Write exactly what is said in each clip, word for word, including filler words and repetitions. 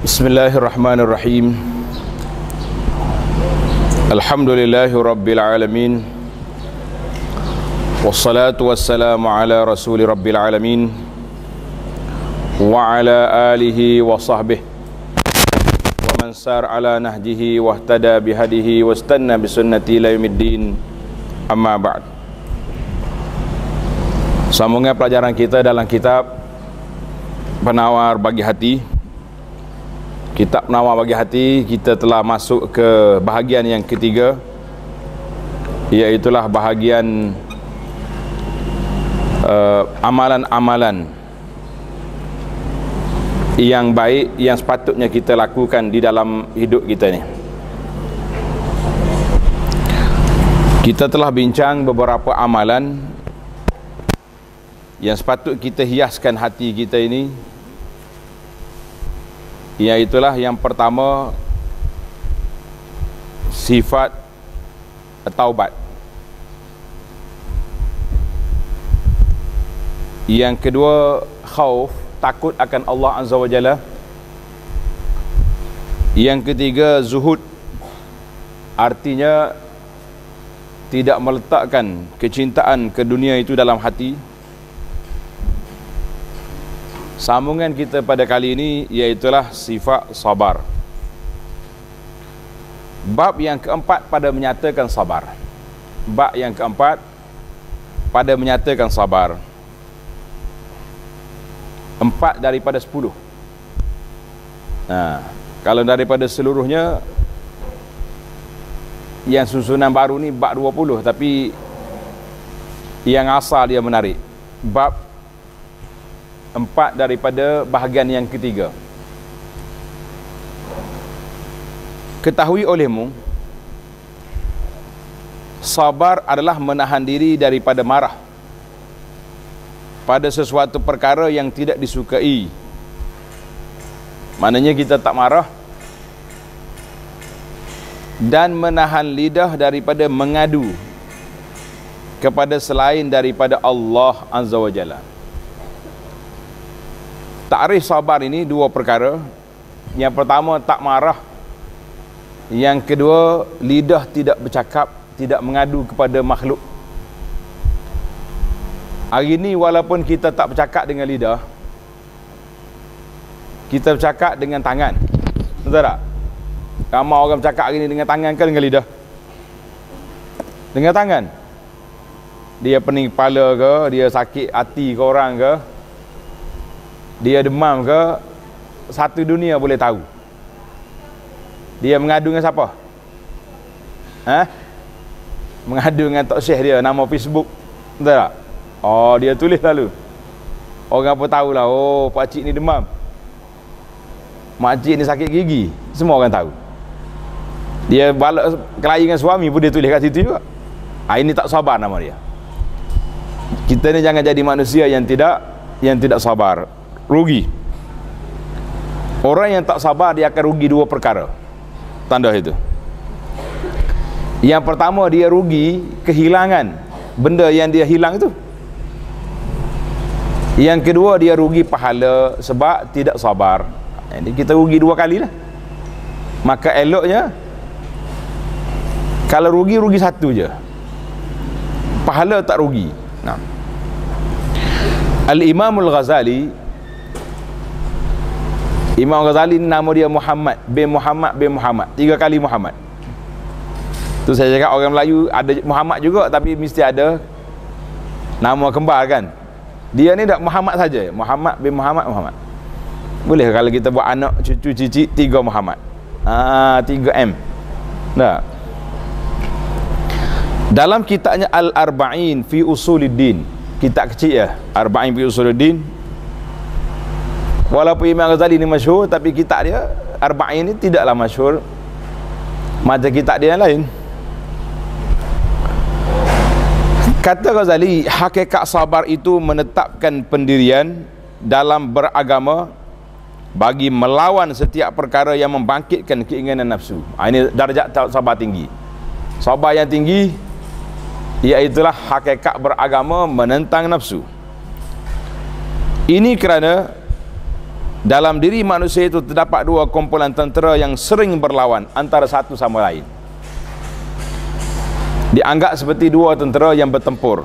Bismillahirrahmanirrahim. Alhamdulillahi rabbil alamin. Wassalatu wassalamu ala rasuli rabbil alamin wa ala alihi wa sahbihi wa man sar ala nahjihi wa ihtada bihadihi wa istanna bisunnati ila yaumiddin. Amma ba'd. Sambungan pelajaran kita dalam kitab Penawar Bagi Hati. Kitab Penawar Bagi Hati, kita telah masuk ke bahagian yang ketiga, iaitulah bahagian uh, amalan-amalan yang baik yang sepatutnya kita lakukan di dalam hidup kita ni. Kita telah bincang beberapa amalan yang sepatut kita hiaskan hati kita ini, iaitulah yang pertama, sifat taubat. Yang kedua, khauf, takut akan Allah Azza wa Jalla. Yang ketiga, zuhud, artinya tidak meletakkan kecintaan ke dunia itu dalam hati. Sambungan kita pada kali ini iaitulah sifat sabar. Bab yang keempat pada menyatakan sabar. Bab yang keempat pada menyatakan sabar. Empat daripada sepuluh. Nah, kalau daripada seluruhnya, yang susunan baru ni bab dua puluh, tapi yang asal dia menarik. Bab empat daripada bahagian yang ketiga. Ketahui olehmu, sabar adalah menahan diri daripada marah pada sesuatu perkara yang tidak disukai. Maknanya kita tak marah, dan menahan lidah daripada mengadu kepada selain daripada Allah Azza wa Jalla. Ta'rif sabar ini dua perkara. Yang pertama, tak marah. Yang kedua, lidah tidak bercakap, tidak mengadu kepada makhluk. Hari ini walaupun kita tak bercakap dengan lidah, kita bercakap dengan tangan. Betul tak? Ramai orang bercakap hari ini dengan tangan ke dengan lidah? Dengan tangan. Dia pening kepala ke, dia sakit hati ke orang ke, dia demam ke, satu dunia boleh tahu. Dia mengadu dengan siapa? Ha? Mengadu dengan Tok Syekh dia, nama Facebook. Betul tak? Oh, dia tulis lalu. Orang apa tahulah, oh pakcik ni demam, makcik ni sakit gigi. Semua orang tahu. Dia balak kelahi dengan suami pun dia tulis kat situ juga. Ha, ini tak sabar nama dia. Kita ni jangan jadi manusia yang tidak yang tidak sabar. Rugi. Orang yang tak sabar, dia akan rugi dua perkara. Tanda itu. Yang pertama, dia rugi kehilangan benda yang dia hilang itu. Yang kedua, dia rugi pahala sebab tidak sabar. Jadi kita rugi dua kali lah. Maka eloknya, kalau rugi, rugi satu je, pahala tak rugi. Nah, Al-Imamul Ghazali, Imam Ghazali nama dia Muhammad bin Muhammad bin Muhammad, tiga kali Muhammad. Tu saya cakap orang Melayu ada Muhammad juga, tapi mesti ada nama kembar kan. Dia ni tak Muhammad saja, Muhammad bin Muhammad Muhammad. Boleh kalau kita buat anak cucu cicit tiga Muhammad. Ah, tiga M. Nah. Dalam kitabnya Al-Arba'in fi Usuluddin, kitab kecil ya, Arba'in fi Usuluddin. Walaupun Imam Ghazali ni masyhur, tapi kitab dia Arba'in ni tidaklah masyhur macam kitab dia yang lain. Kata Ghazali, hakikat sabar itu menetapkan pendirian dalam beragama bagi melawan setiap perkara yang membangkitkan keinginan nafsu. Ha, ini darjat sabar tinggi. Sabar yang tinggi iaitulah hakikat beragama menentang nafsu. Ini kerana dalam diri manusia itu terdapat dua kumpulan tentera yang sering berlawan antara satu sama lain. Dianggap seperti dua tentera yang bertempur.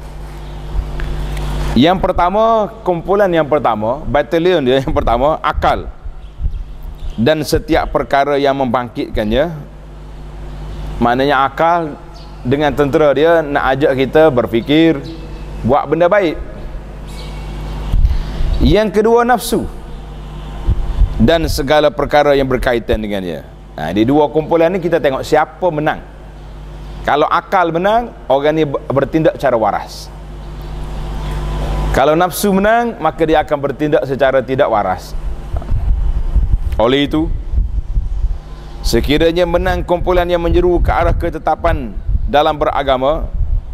Yang pertama, kumpulan yang pertama, batalion dia yang pertama, akal. Dan setiap perkara yang membangkitkannya, maknanya akal dengan tentera dia nak ajak kita berfikir, buat benda baik. Yang kedua, nafsu dan segala perkara yang berkaitan dengannya. Nah, di dua kumpulan ni kita tengok siapa menang. Kalau akal menang, orang ni bertindak secara waras. Kalau nafsu menang, maka dia akan bertindak secara tidak waras. Oleh itu, sekiranya menang kumpulan yang menyeru ke arah ketetapan dalam beragama,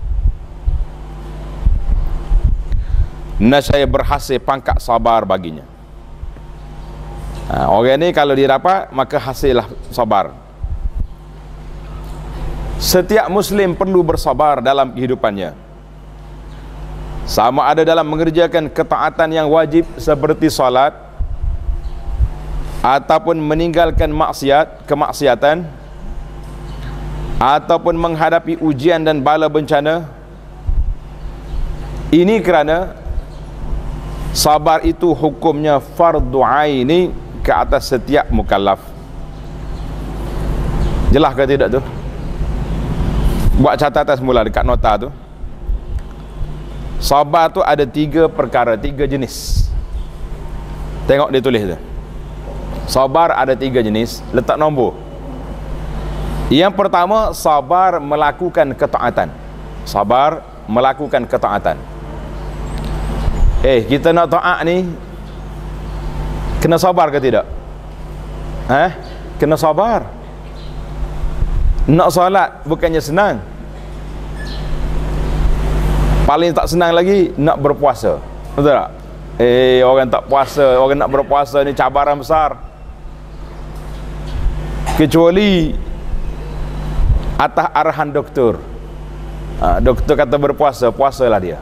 nescaya berhasil pangkat sabar baginya. Ha, orang ni kalau dia dapat, maka hasillah sabar. Setiap Muslim perlu bersabar dalam kehidupannya, sama ada dalam mengerjakan ketaatan yang wajib seperti salat, ataupun meninggalkan maksiat, kemaksiatan, ataupun menghadapi ujian dan bala bencana. Ini kerana sabar itu hukumnya fardu aini ke atas setiap mukallaf. Jelas ke tidak tu? Buat catatan semula dekat nota tu. Sabar tu ada tiga perkara, tiga jenis. Tengok dia tulis tu. Sabar ada tiga jenis, letak nombor. Yang pertama, sabar melakukan ketaatan. Sabar melakukan ketaatan. Eh, kita nak taat ni kena sabar ke tidak? Eh, kena sabar. Nak solat bukannya senang. Paling tak senang lagi nak berpuasa. Betul tak? Eh, orang tak puasa, orang nak berpuasa ni cabaran besar. Kecuali atas arahan doktor. Ha, doktor kata berpuasa, puasalah dia.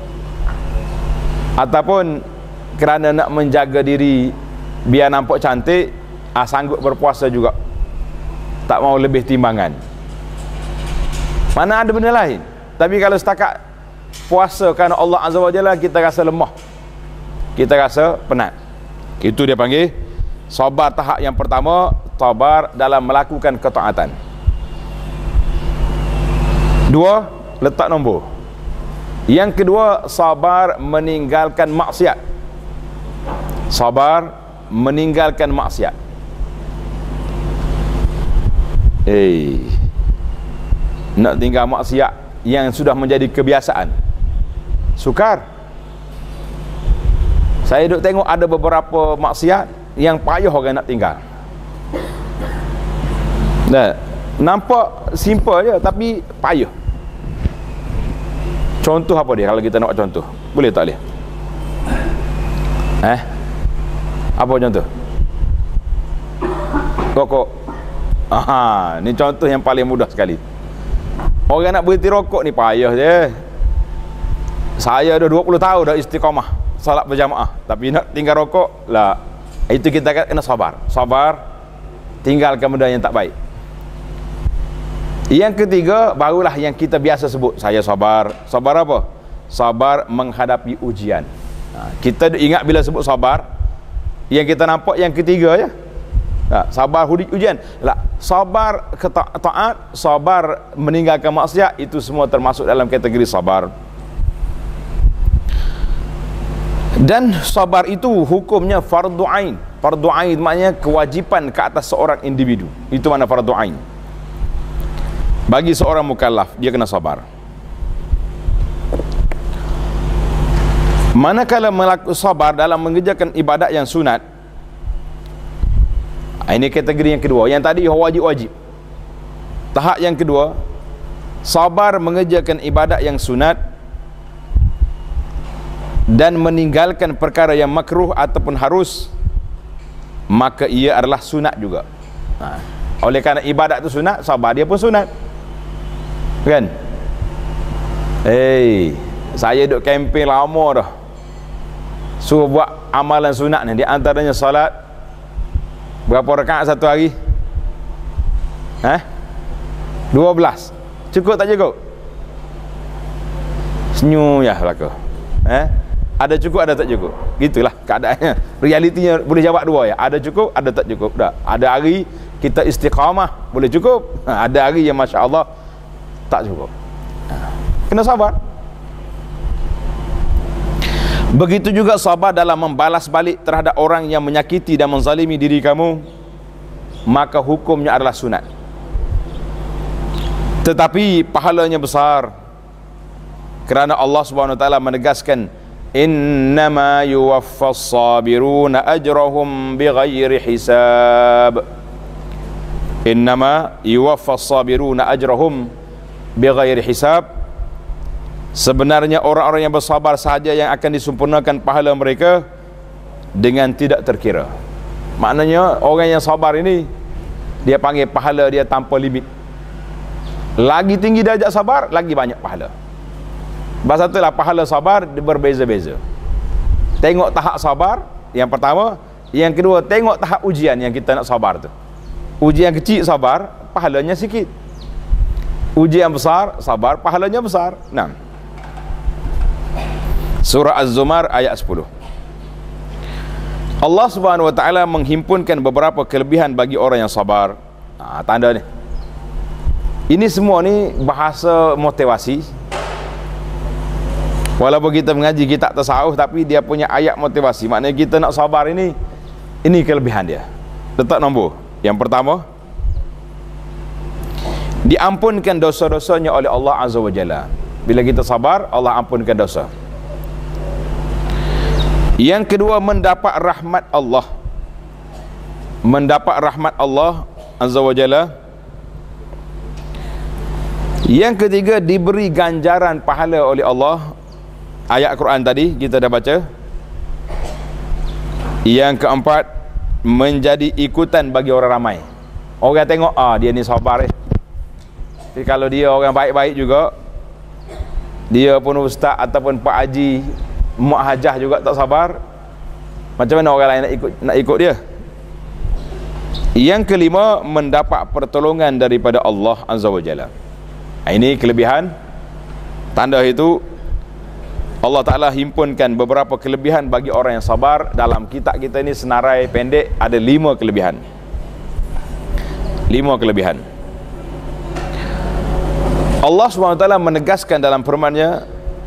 Ataupun kerana nak menjaga diri biar nampak cantik, ah, sanggup berpuasa juga, tak mau lebih timbangan. Mana ada benda lain. Tapi kalau setakat puasa kerana Allah Azza wa Jalla, kita rasa lemah, kita rasa penat. Itu dia panggil sabar. Tahap yang pertama, sabar dalam melakukan ketaatan. Dua, letak nombor. Yang kedua, sabar meninggalkan maksiat. Sabar meninggalkan maksiat. Eh, nak tinggal maksiat yang sudah menjadi kebiasaan, sukar. Saya duk tengok ada beberapa maksiat yang payah orang nak tinggal. Nah, nampak simple je tapi payah. Contoh apa dia kalau kita nak contoh? Boleh tak boleh? Eh? Apa contoh? Rokok. Aha, ni contoh yang paling mudah sekali. Orang nak berhenti rokok ni payah je. Saya dah dua puluh tahun dah istiqamah salat berjamaah, tapi nak tinggal rokok lah. Itu kita kena sabar. Sabar tinggalkan benda yang tak baik. Yang ketiga, barulah yang kita biasa sebut, saya sabar. Sabar apa? Sabar menghadapi ujian. Ha, kita ingat bila sebut sabar, yang kita nampak yang ketiga ya. Ha, sabar hudi ujian. Lah, sabar keta- taat, sabar meninggalkan maksiat, itu semua termasuk dalam kategori sabar. Dan sabar itu hukumnya fardu ain. Fardu ain maknanya kewajipan ke atas seorang individu. Itu makna fardu ain. Bagi seorang mukallaf, dia kena sabar. Manakala melakukan sabar dalam mengerjakan ibadat yang sunat, ini kategori yang kedua. Yang tadi wajib-wajib. Tahap yang kedua, sabar mengerjakan ibadat yang sunat dan meninggalkan perkara yang makruh ataupun harus, maka ia adalah sunat juga. Ha. Oleh kerana ibadat itu sunat, sabar dia pun sunat. Kan? Eh, hey, saya duk kempen lama dah. Suruh buat amalan sunat ni, di antaranya salat berapa rakaat satu hari? Ha? dua belas. Cukup tak cukup? Senyum ya belaka. Eh? Ada cukup, ada tak cukup. Gitulah keadaannya. Realitinya boleh jawab dua ya. Ada cukup, ada tak cukup. Dah. Ada hari kita istiqamah, boleh cukup. Ha, ada hari yang masya-Allah tak cukup. Ha. Kena sabar. Begitu juga sabar dalam membalas balik terhadap orang yang menyakiti dan menzalimi diri kamu, maka hukumnya adalah sunat. Tetapi pahalanya besar, kerana Allah Subhanahu wa taala menegaskan, innama yuwaffas sabiruna ajrahum bighairi hisab. Innama yuwaffas sabiruna ajrahum bighairi hisab. Sebenarnya orang-orang yang bersabar sahaja yang akan disempurnakan pahala mereka dengan tidak terkira. Maknanya orang yang sabar ini, dia panggil pahala dia tanpa limit. Lagi tinggi darjat sabar, lagi banyak pahala. Bahasa itulah pahala sabar berbeza-beza. Tengok tahap sabar yang pertama, yang kedua tengok tahap ujian yang kita nak sabar tu. Ujian kecil sabar, pahalanya sikit. Ujian besar sabar, pahalanya besar. Nah, Surah Az-Zumar ayat sepuluh. Allah Subhanahu wa taala menghimpunkan beberapa kelebihan bagi orang yang sabar. Nah, tanda ni. Ini semua ni bahasa motivasi. Walaupun kita mengaji kitab tasawuf, tapi dia punya ayat motivasi. Maknanya kita nak sabar ini, ini kelebihan dia. Letak nombor. Yang pertama, diampunkan dosa-dosanya oleh Allah Azza wa Jalla. Bila kita sabar, Allah ampunkan dosa. Yang kedua, mendapat rahmat Allah. Mendapat rahmat Allah Azza wa Jalla. Yang ketiga, diberi ganjaran pahala oleh Allah. Ayat Quran tadi kita dah baca. Yang keempat, menjadi ikutan bagi orang ramai. Orang tengok, ah dia ni sabar eh. Tapi kalau dia orang baik-baik juga, dia pun ustaz ataupun pak haji, mak hajah juga tak sabar, macam mana orang lain nak ikut nak ikut dia? Yang kelima, mendapat pertolongan daripada Allah Azza wa Jalla. Ini kelebihan. Tanda itu Allah Ta'ala himpunkan beberapa kelebihan bagi orang yang sabar. Dalam kitab kita ini senarai pendek, ada lima kelebihan. Lima kelebihan. Allah subhanahu wa taala menegaskan dalam firman-Nya,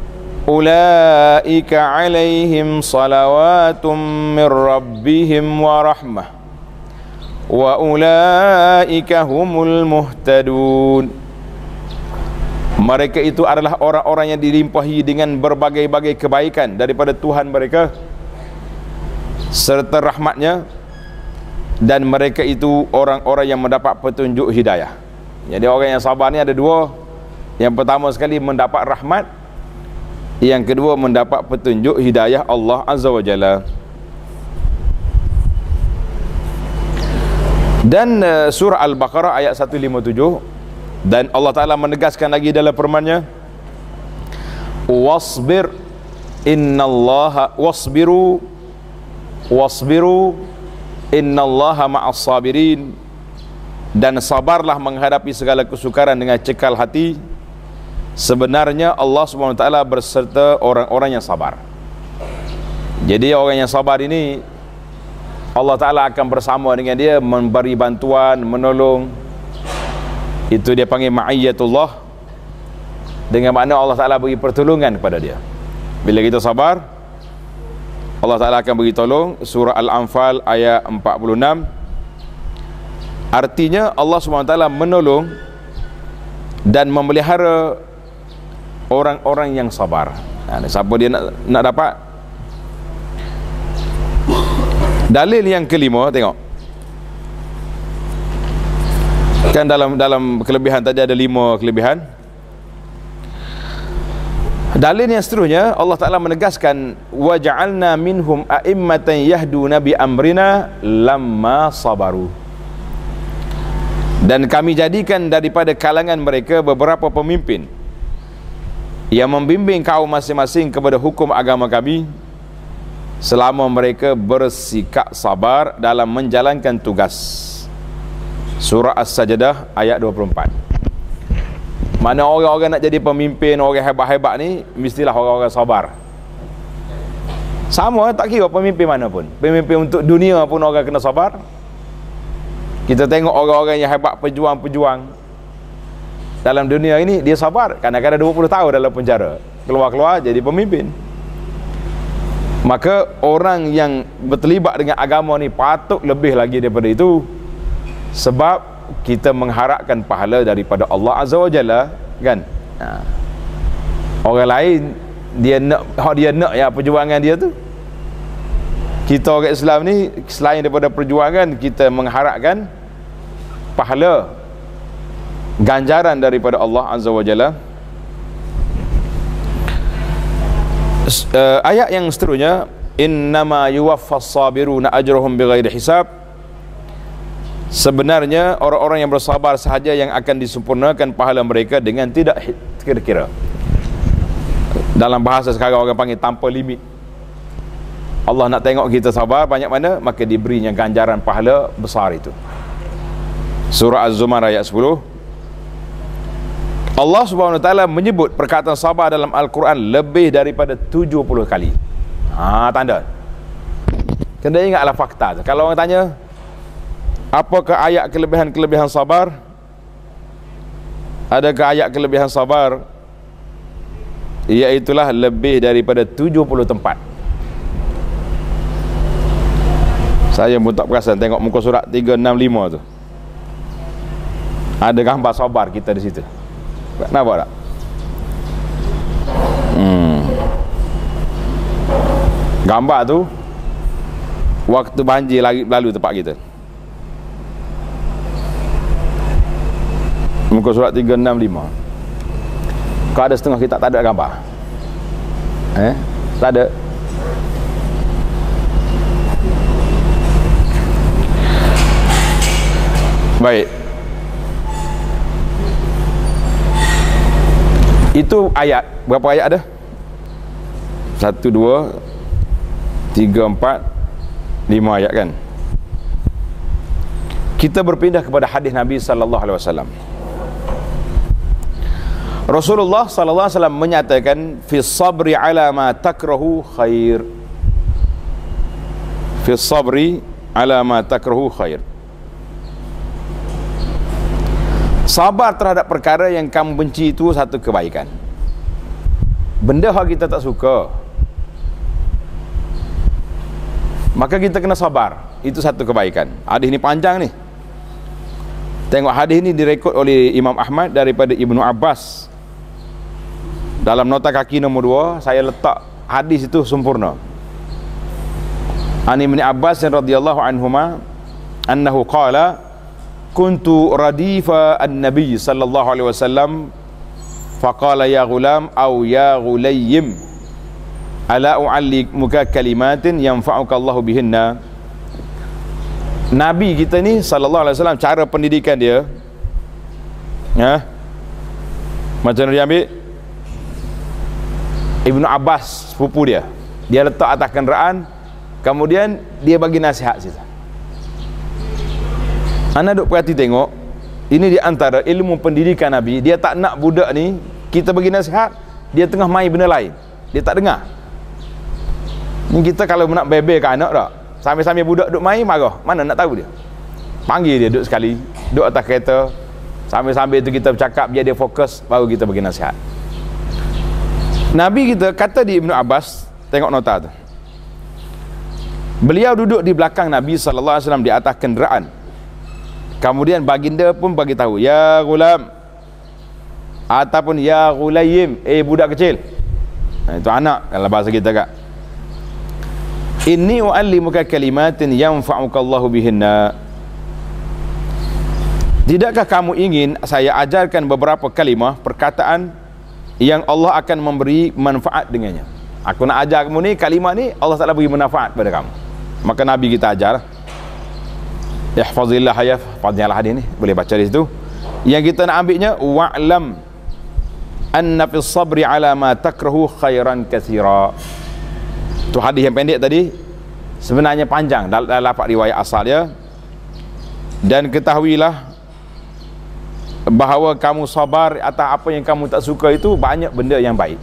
ulaika alaihim salawatum mir rabbihim wa rahmah wa ulaika humul muhtadun. Mereka itu adalah orang-orang yang dilimpahi dengan berbagai-bagai kebaikan daripada Tuhan mereka serta rahmatnya, dan mereka itu orang-orang yang mendapat petunjuk hidayah. Jadi orang yang sabar ni ada dua. Yang pertama sekali mendapat rahmat, yang kedua mendapat petunjuk hidayah Allah Azza wa Jalla. Dan uh, surah Al-Baqarah ayat seratus lima puluh tujuh, dan Allah Ta'ala menegaskan lagi dalam firman-Nya, wasbir innallaha wasbiru wasbiru innallaha ma'as sabirin, dan sabarlah menghadapi segala kesukaran dengan cekal hati, sebenarnya Allah subhanahu wa taala berserta orang-orang yang sabar. Jadi orang yang sabar ini Allah Ta'ala akan bersama dengan dia, memberi bantuan, menolong. Itu dia panggil ma'iyatullah, dengan makna Allah Ta'ala beri pertolongan kepada dia. Bila kita sabar, Allah Ta'ala akan beri tolong. Surah Al-Anfal ayat empat puluh enam. Artinya Allah subhanahu wa taala menolong dan memelihara orang-orang yang sabar. Nah, siapa dia nak, nak dapat? Dalil yang kelima, tengok. Kan dalam dalam kelebihan tadi ada lima kelebihan. Dalil yang seterusnya, Allah Ta'ala menegaskan, wa ja'alna minhum a'immatan yahduna bi amrina lamma sabaru. Dan kami jadikan daripada kalangan mereka beberapa pemimpin yang membimbing kaum masing-masing kepada hukum agama kami selama mereka bersikap sabar dalam menjalankan tugas. Surah As-Sajdah ayat dua puluh empat. Mana orang-orang nak jadi pemimpin, orang hebat-hebat ni mestilah orang-orang sabar. Sama, tak kira pemimpin mana pun. Pemimpin untuk dunia pun orang kena sabar. Kita tengok orang-orang yang hebat, pejuang-pejuang dalam dunia ini, dia sabar. Kadang-kadang dua puluh tahun dalam penjara, keluar-keluar jadi pemimpin. Maka orang yang berterlibat dengan agama ni patut lebih lagi daripada itu, sebab kita mengharapkan pahala daripada Allah Azza wa Jalla, kan? Ha. Orang lain dia nak, dia nak ya perjuangan dia tu. Kita orang Islam ni selain daripada perjuangan, kita mengharapkan pahala, ganjaran daripada Allah Azza wa Jalla. Uh, ayat yang seterusnya, innama yuwaffas sabiruna ajrahum bighairi hisab. Sebenarnya orang-orang yang bersabar sahaja yang akan disempurnakan pahala mereka dengan tidak kira-kira. Dalam bahasa sekarang orang panggil tanpa limit. Allah nak tengok kita sabar banyak mana, maka diberinya ganjaran pahala besar itu. Surah Az-Zumar ayat sepuluh. Allah Subhanahu wa taala menyebut perkataan sabar dalam Al-Quran lebih daripada tujuh puluh kali. Ha, tanda. Kena ingatlah fakta. Kalau orang tanya, apakah ayat kelebihan-kelebihan sabar? Adakah ayat kelebihan sabar? Iaitulah lebih daripada tujuh puluh tempat. Saya pun tak perasan tengok muka surat tiga enam lima tu. Ada gambar sabar kita di situ. Nampak tak? Hmm. Gambar tu waktu banjir lagi lalu tempat kita. Muka surat tiga enam lima. Kalau ada setengah kitab tak ada gambar. Eh? Tak ada. Baik. Itu ayat. Berapa ayat ada? Satu, dua, tiga, empat, lima ayat kan? Kita berpindah kepada hadis Nabi sallallahu alaihi wasallam. Rasulullah sallallahu alaihi wasallam menyatakan, fi sabri ala ma takrahu khair. Fi sabri ala ma takrahu khair. Sabar terhadap perkara yang kamu benci itu satu kebaikan. Benda yang kita tak suka, maka kita kena sabar. Itu satu kebaikan. Hadis ini panjang ni. Tengok hadis ini direkod oleh Imam Ahmad daripada Ibnu Abbas. Dalam nota kaki nombor dua, saya letak hadis itu sempurna. An Ibnu Abbas radhiyallahu anhuma annahu qala kuntu radifa an-nabi sallallahu alaihi wasallam faqala ya ghulam aw ya ghulayyim ala u'allimuka kalimatin yanfa'uka Allahu bihinna. Nabi kita ni sallallahu alaihi wasallam, cara pendidikan dia, ya, macam mana dia ambil? Ibnu Abbas sepupu dia, dia letak atas kenderaan, kemudian dia bagi nasihat situ. Anda duk perhati tengok, ini di antara ilmu pendidikan Nabi. Dia tak nak budak ni, kita bagi nasihat, dia tengah main benda lain, dia tak dengar. Ni kita kalau nak bebel anak tak, sambil-sambil budak duk main marah, mana nak tahu dia. Panggil dia duduk sekali, duduk atas kereta, sambil-sambil itu kita bercakap, biar dia fokus, baru kita bagi nasihat. Nabi kita kata di Ibnu Abbas, tengok nota tu, beliau duduk di belakang Nabi sallallahu alaihi wasallam di atas kenderaan. Kemudian baginda pun bagi tahu, ya ghulam, ataupun ya ghulayyim, eh budak kecil. Nah, itu anak dalam bahasa kita kak. Inni u'allimuka kalimatin yanfa'uka Allahu bihinna. Tidakkah kamu ingin saya ajarkan beberapa kalimah, perkataan yang Allah akan memberi manfaat dengannya? Aku nak ajar kamu ni, kalimah ni Allah Taala beri manfaat pada kamu. Maka Nabi kita ajar, ihfazillah hayaf, fadhilah hadis ni, boleh baca di situ. Yang kita nak ambilnya, wa'lam anna fis sabri ala ma takrahu khairan katsira. Tu hadis yang pendek tadi sebenarnya panjang dalam lafaz riwayat asal dia. Dan ketahuilah bahawa kamu sabar atas apa yang kamu tak suka itu banyak benda yang baik.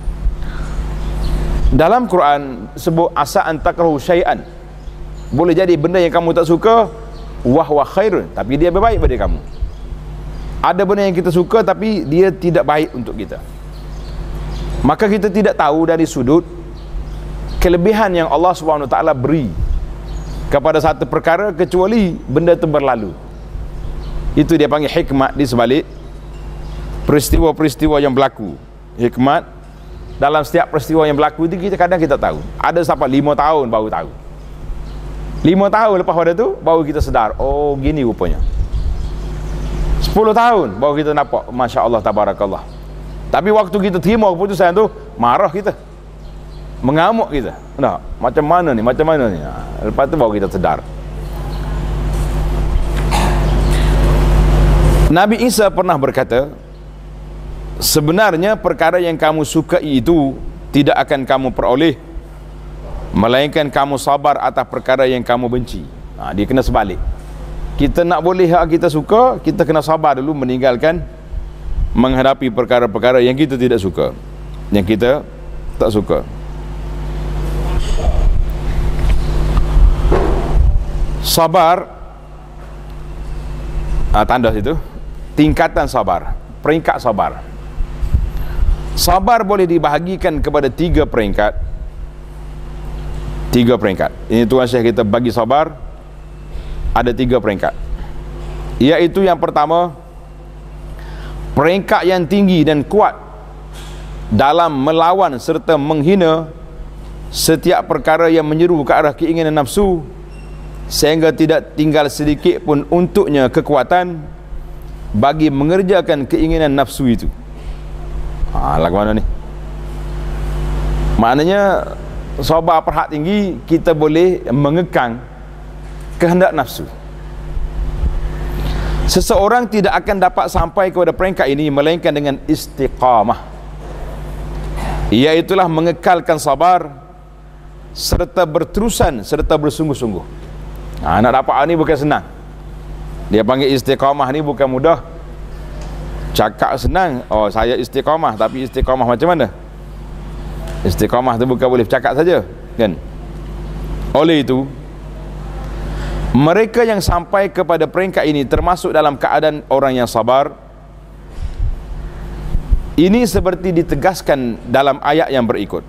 Dalam Quran sebut asa an takrahu syai'an, boleh jadi benda yang kamu tak suka wahwa khairun, tapi dia berbaik pada kamu. Ada benda yang kita suka tapi dia tidak baik untuk kita, maka kita tidak tahu dari sudut kelebihan yang Allah Subhanahu Wa Taala beri kepada satu perkara kecuali benda itu berlalu. Itu dia panggil hikmat di sebalik peristiwa-peristiwa yang berlaku. Hikmat dalam setiap peristiwa yang berlaku itu kita kadang kita tahu. Ada sampai lima tahun baru tahu. Lima tahun lepas pada tu baru kita sedar, oh gini rupanya. Sepuluh tahun baru kita nampak, Masya Allah, Tabarakallah. Tapi waktu kita terima keputusan tu, marah kita, mengamuk kita. Nah, macam mana ni, macam mana ni. Lepas tu baru kita sedar. Nabi Isa pernah berkata, sebenarnya perkara yang kamu sukai itu tidak akan kamu peroleh, melainkan kamu sabar atas perkara yang kamu benci. Ha, dia kena sebalik. Kita nak boleh hak kita suka, kita kena sabar dulu meninggalkan menghadapi perkara-perkara yang kita tidak suka, yang kita tak suka. Sabar, ah, tanda situ, tingkatan sabar, peringkat sabar. Sabar boleh dibahagikan kepada tiga peringkat. Tiga peringkat. Ini Tuan Syekh kita bagi sabar ada tiga peringkat. Iaitu yang pertama, peringkat yang tinggi dan kuat dalam melawan serta menghina setiap perkara yang menyeru ke arah keinginan nafsu, sehingga tidak tinggal sedikit pun untuknya kekuatan bagi mengerjakan keinginan nafsu itu. Ha, lagu mana ni? Maknanya sabar perhak tinggi, kita boleh mengekang kehendak nafsu. Seseorang tidak akan dapat sampai kepada peringkat ini melainkan dengan istiqamah, iaitulah mengekalkan sabar serta berterusan serta bersungguh-sungguh. Ha, nak dapat ni bukan senang. Dia panggil istiqamah ni bukan mudah. Cakap senang, oh saya istiqamah, tapi istiqamah macam mana? Istiqamah tu bukan boleh cakap saja, kan? Oleh itu, mereka yang sampai kepada peringkat ini termasuk dalam keadaan orang yang sabar. Ini seperti ditegaskan dalam ayat yang berikut.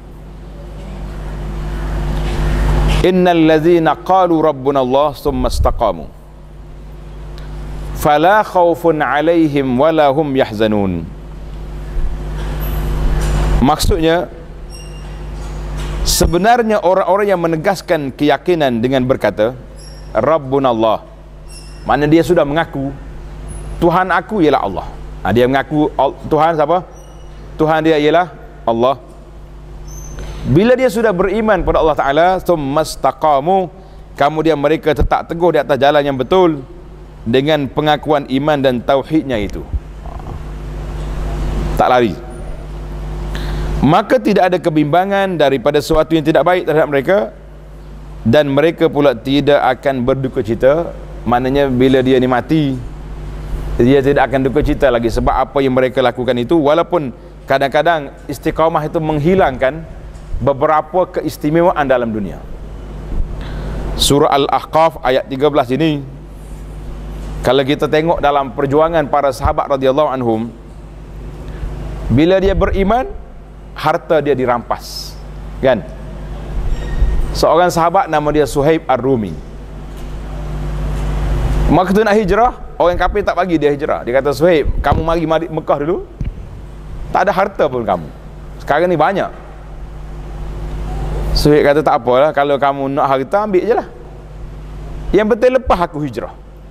Innal ladzina qalu rabbuna Allah tsumma istaqamu fala khaufun 'alaihim wala hum yahzanun. Maksudnya, sebenarnya orang-orang yang menegaskan keyakinan dengan berkata Rabbuna Allah, maknanya dia sudah mengaku Tuhan aku ialah Allah. Ha, dia mengaku Tuhan siapa? Tuhan dia ialah Allah. Bila dia sudah beriman pada Allah Ta'ala, tsumastaqamu, kemudian mereka tetap teguh di atas jalan yang betul dengan pengakuan iman dan tauhidnya itu, tak lari, maka tidak ada kebimbangan daripada sesuatu yang tidak baik terhadap mereka, dan mereka pula tidak akan berduka cita. Maknanya bila dia ni mati, dia tidak akan duka cita lagi sebab apa yang mereka lakukan itu, walaupun kadang-kadang istiqamah itu menghilangkan beberapa keistimewaan dalam dunia. Surah Al-Ahqaf ayat tiga belas ini, kalau kita tengok dalam perjuangan para sahabat radhiyallahu anhum, bila dia beriman, harta dia dirampas, kan? Seorang sahabat nama dia Suhaib Ar-Rumi, waktu nak hijrah, orang kafir tak bagi dia hijrah. Dia kata, Suhaib, kamu mari mari Mekah dulu, tak ada harta pun kamu, sekarang ni banyak. Suhaib kata, tak apalah, kalau kamu nak harta, ambil je lah, yang penting lepas aku hijrah.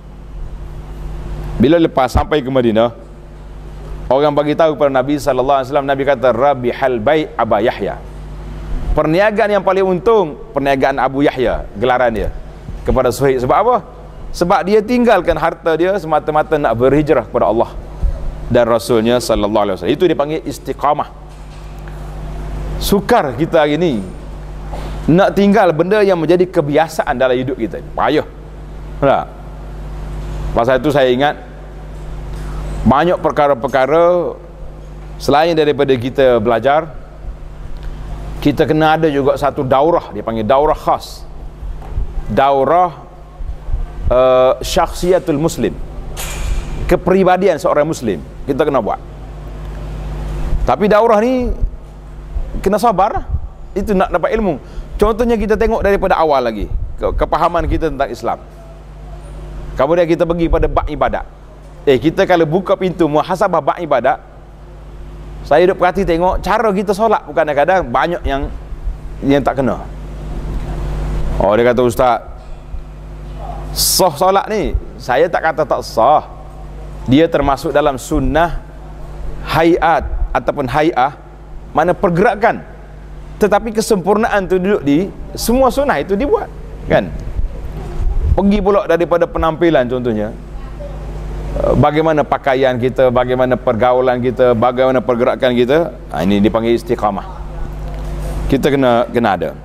Bila lepas sampai ke Madinah, orang bagi tahu kepada Nabi sallallahu alaihi wasallam, Nabi kata, Rabihal bai' Aba Yahya, perniagaan yang paling untung perniagaan Abu Yahya, gelaran dia kepada Suhaib. Sebab apa? Sebab dia tinggalkan harta dia semata-mata nak berhijrah kepada Allah dan Rasulnya sallallahu alaihi wasallam. Itu dipanggil istiqamah. Sukar kita hari ni nak tinggal benda yang menjadi kebiasaan dalam hidup kita. Payah. Tak? Pasal itu saya ingat banyak perkara-perkara selain daripada kita belajar, kita kena ada juga satu daurah, dia panggil daurah khas, daurah uh, syakhsiyatul muslim, kepribadian seorang muslim kita kena buat. Tapi daurah ni kena sabar, itu nak dapat ilmu. Contohnya kita tengok daripada awal lagi ke kepahaman kita tentang Islam. Kemudian kita pergi pada bab ibadat. Eh kita kalau buka pintu muhasabah bab ibadat, saya duduk perhati tengok cara kita solat pun kadang-kadang banyak yang yang tak kena. Oh, dia kata, ustaz, sah solat ni, saya tak kata tak sah. Dia termasuk dalam sunnah hayat ataupun hay'ah, mana pergerakan. Tetapi kesempurnaan tu duduk di semua sunnah itu dibuat, kan? Pergi pula daripada penampilan, contohnya bagaimana pakaian kita, bagaimana pergaulan kita, bagaimana pergerakan kita. Ha, ini dipanggil istiqamah. Kita kena kena ada.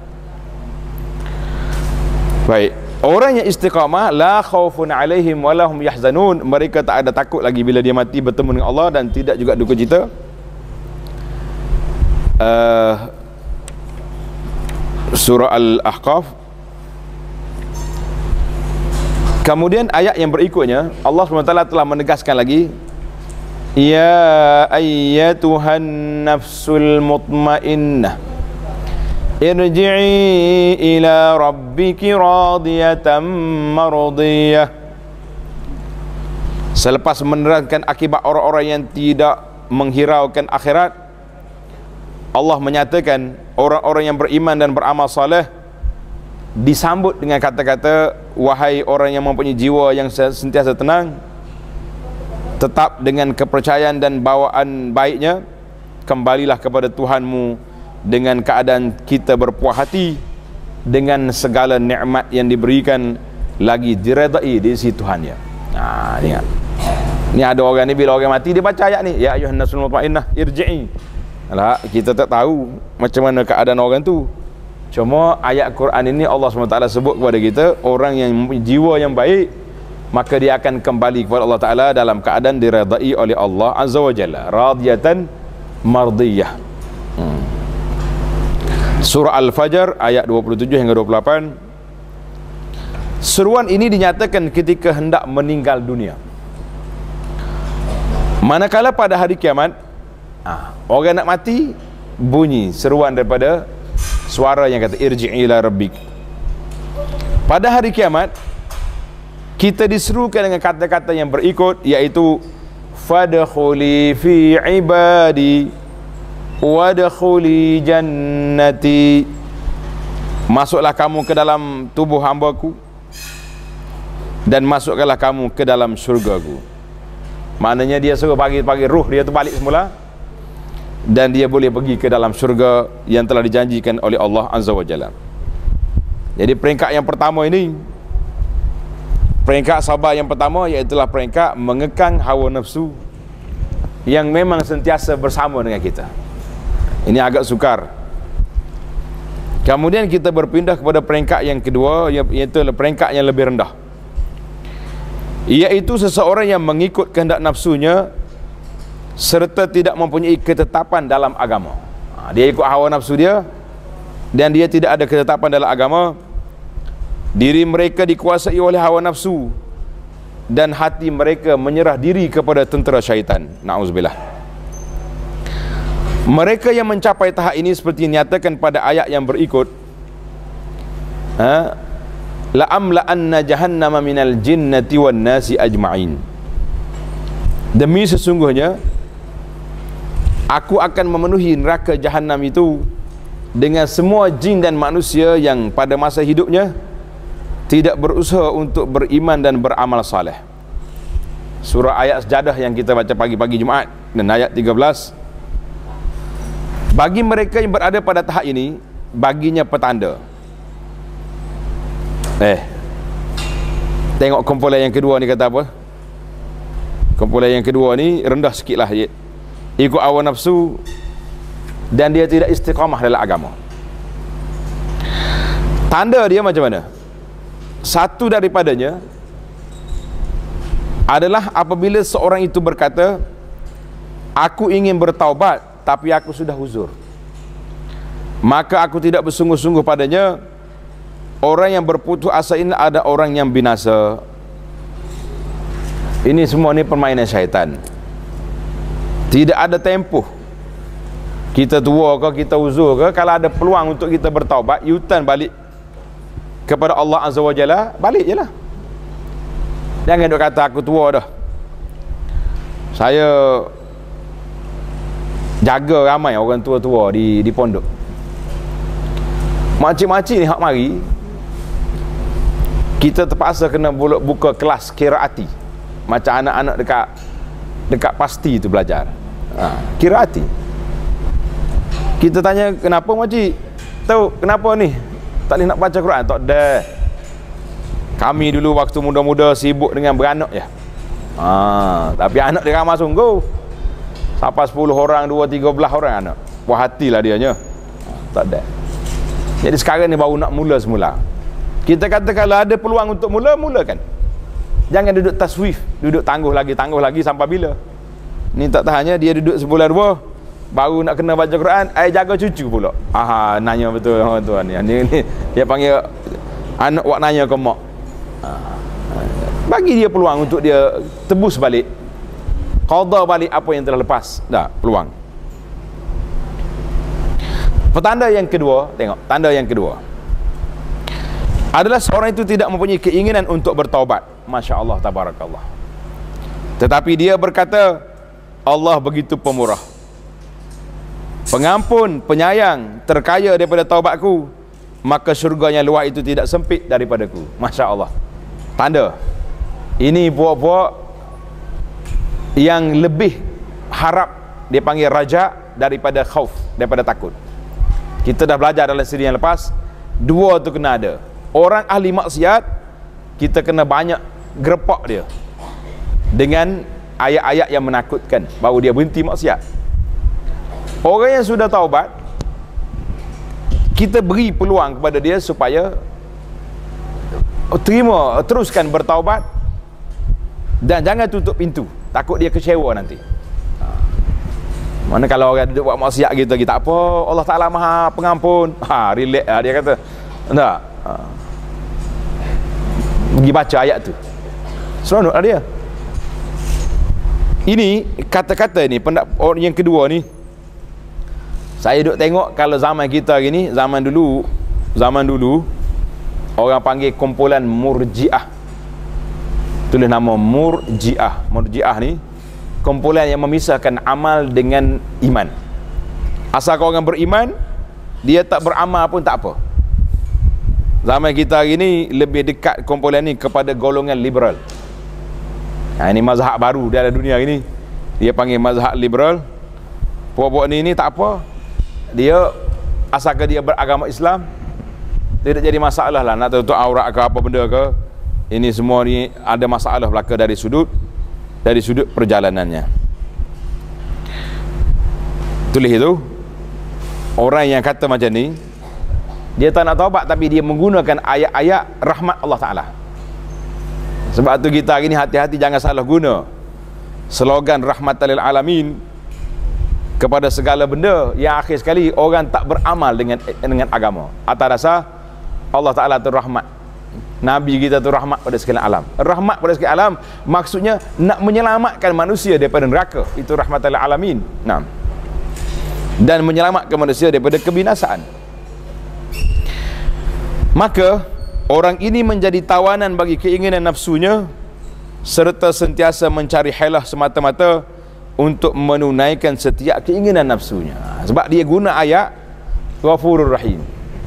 Baik, orang yang istiqamah, la khaufun alaihim wa lahum yahzanun, mereka tak ada takut lagi bila dia mati bertemu dengan Allah, dan tidak juga duka cita. uh, Surah Al-Ahqaf. Kemudian ayat yang berikutnya Allah subhanahu wa taala telah menegaskan lagi, ya ayyatuhan nafsul mutmainnah irji'i ila rabbiki radiyatan mardiyah. Selepas menerangkan akibat orang-orang yang tidak menghiraukan akhirat, Allah menyatakan orang-orang yang beriman dan beramal soleh disambut dengan kata-kata, wahai orang yang mempunyai jiwa yang sentiasa tenang, tetap dengan kepercayaan dan bawaan baiknya, kembalilah kepada Tuhanmu dengan keadaan kita berpuas hati dengan segala nikmat yang diberikan, lagi diredai di sisi Tuhannya. Nah, ingat, ni ada orang ni bila orang mati dia baca ayat ni, ya ayyuhan nasul mutmainnah irji'i. Alah, kita tak tahu macam mana keadaan orang tu. Cuma ayat Quran ini Allah subhanahu wa taala sebut kepada kita, orang yang mempunyai jiwa yang baik, maka dia akan kembali kepada Allah Ta'ala dalam keadaan diredai oleh Allah Azza wa Jalla, radiyatan mardiyah. hmm. Surah Al-Fajr ayat dua puluh tujuh hingga dua puluh lapan. Seruan ini dinyatakan ketika hendak meninggal dunia. Manakala pada hari kiamat, ah, orang nak mati, bunyi seruan daripada suara yang kata irji' ila rabbik. Pada hari kiamat kita diserukan dengan kata-kata yang berikut, iaitu fadkhuli fi ibadi wadkhuli jannati. Masuklah kamu ke dalam tubuh hamba-Ku dan masukkanlah kamu ke dalam syurga-Ku. Maknanya dia suruh bagi-bagi ruh dia tu balik semula, dan dia boleh pergi ke dalam syurga yang telah dijanjikan oleh Allah Azza wa Jalla. Jadi peringkat yang pertama ini, peringkat sabar yang pertama, iaitulah peringkat mengekang hawa nafsu yang memang sentiasa bersama dengan kita. Ini agak sukar. Kemudian kita berpindah kepada peringkat yang kedua, iaitu peringkat yang lebih rendah, iaitu seseorang yang mengikut kehendak nafsunya serta tidak mempunyai ketetapan dalam agama. ha, Dia ikut hawa nafsu dia dan dia tidak ada ketetapan dalam agama. Diri mereka dikuasai oleh hawa nafsu dan hati mereka menyerah diri kepada tentera syaitan. Na'udzubillah. Mereka yang mencapai tahap ini seperti dinyatakan pada ayat yang berikut, ha? la'amla'anna jahannama minal jinnati wan nasi ajma'in. Demi sesungguhnya aku akan memenuhi neraka Jahannam itu dengan semua jin dan manusia yang pada masa hidupnya tidak berusaha untuk beriman dan beramal saleh. Surah ayat sejadah yang kita baca pagi-pagi Jumaat, dan ayat tiga belas. Bagi mereka yang berada pada tahap ini, baginya petanda. Eh, tengok kumpulan yang kedua ni kata apa? Kumpulan yang kedua ni rendah sikit lah, ikut hawa nafsu dan dia tidak istiqamah dalam agama. Tanda dia macam mana? Satu daripadanya adalah apabila seorang itu berkata, aku ingin bertaubat tapi aku sudah uzur, maka aku tidak bersungguh-sungguh padanya. Orang yang berputus asa ini ada orang yang binasa. Ini semua ni permainan syaitan. Tidak ada tempoh. Kita tua ke, kita uzur ke, kalau ada peluang untuk kita bertaubat, U-turn balik kepada Allah Azza wa Jalla, balik je lah. Jangan duk kata aku tua dah, saya jaga ramai orang tua-tua di di pondok. Makcik-makcik ni hak mari, kita terpaksa kena buka kelas qiraati, macam anak-anak dekat dekat pasti tu belajar. Ha, qiraati. Kita tanya, kenapa makcik? Tahu kenapa ni tak boleh nak baca Quran? Tak ada. Kami dulu waktu muda-muda sibuk dengan beranak je. Ha, tapi anak dia ramai sungguh. Sampai sepuluh orang, dua, tiga belas orang anak. Puas hatilah dianya. Ha, tak ada. Jadi sekarang ni baru nak mula semula. Kita kata kalau ada peluang untuk mula, mulakan. Jangan duduk taswif, duduk tangguh lagi, tangguh lagi sampai bila. Ni tak tahannya dia duduk sebulan dua, baru nak kena baca Quran, ai jaga cucu pula. Aha, nanya betul orang tuan ni. Ni ni dia panggil anak wak nanya ke mak. Bagi dia peluang untuk dia tebus balik, qada balik apa yang telah lepas. Dah, peluang. Petanda yang kedua, tengok, tanda yang kedua adalah seorang itu tidak mempunyai keinginan untuk bertaubat. Masya Allah, tabarakallah. Tetapi dia berkata, Allah begitu pemurah, pengampun, penyayang, terkaya daripada taubatku, maka syurganya luar itu tidak sempit daripadaku. Masya Allah. Tanda ini buat-buat yang lebih harap, dia panggil raja daripada khauf, daripada takut. Kita dah belajar dalam siri yang lepas, dua tu kena ada. Orang ahli maksiat, kita kena banyak gerepak dia dengan ayat-ayat yang menakutkan, baru dia berhenti maksiat. Orang yang sudah taubat, kita beri peluang kepada dia supaya terima, teruskan bertaubat, dan jangan tutup pintu, takut dia kecewa nanti. Mana kalau orang duduk buat maksiat kita, kita tak apa, Allah Ta'ala Maha Pengampun, ha, relax lah dia kata. Tak, ha. Pergi baca ayat tu, seronok lah dia. Ini kata-kata ni, orang yang kedua ni, saya duduk tengok kalau zaman kita hari ni, zaman dulu, zaman dulu orang panggil kumpulan Murji'ah. Tulis nama Murji'ah. Murji'ah ni kumpulan yang memisahkan amal dengan iman. Asal kau orang beriman, dia tak beramal pun tak apa. Zaman kita hari ni lebih dekat kumpulan ni kepada golongan liberal. Ha, ini mazhab baru dalam dunia ini, dia panggil mazhab liberal. Puak-puak ni ni tak apa, dia asalkan dia beragama Islam, tidak jadi masalah lah nak tutup aurat ke apa benda ke. Ini semua ni ada masalah belaka dari sudut dari sudut perjalanannya. Tulis itu, orang yang kata macam ni, dia tak nak taubat tapi dia menggunakan ayat-ayat rahmat Allah Ta'ala. Sebab tu kita hari ni hati-hati jangan salah guna slogan rahmatan lil alamin kepada segala benda yang akhir sekali orang tak beramal dengan dengan agama. Atas dasar Allah Ta'ala tu rahmat, Nabi kita tu rahmat pada sekalian alam. Rahmat pada sekalian alam maksudnya nak menyelamatkan manusia daripada neraka, itu rahmatan lil alamin. Nah, dan menyelamatkan manusia daripada kebinasaan. Maka orang ini menjadi tawanan bagi keinginan nafsunya, serta sentiasa mencari helah semata-mata untuk menunaikan setiap keinginan nafsunya. Sebab dia guna ayat Ghafurur Rahim.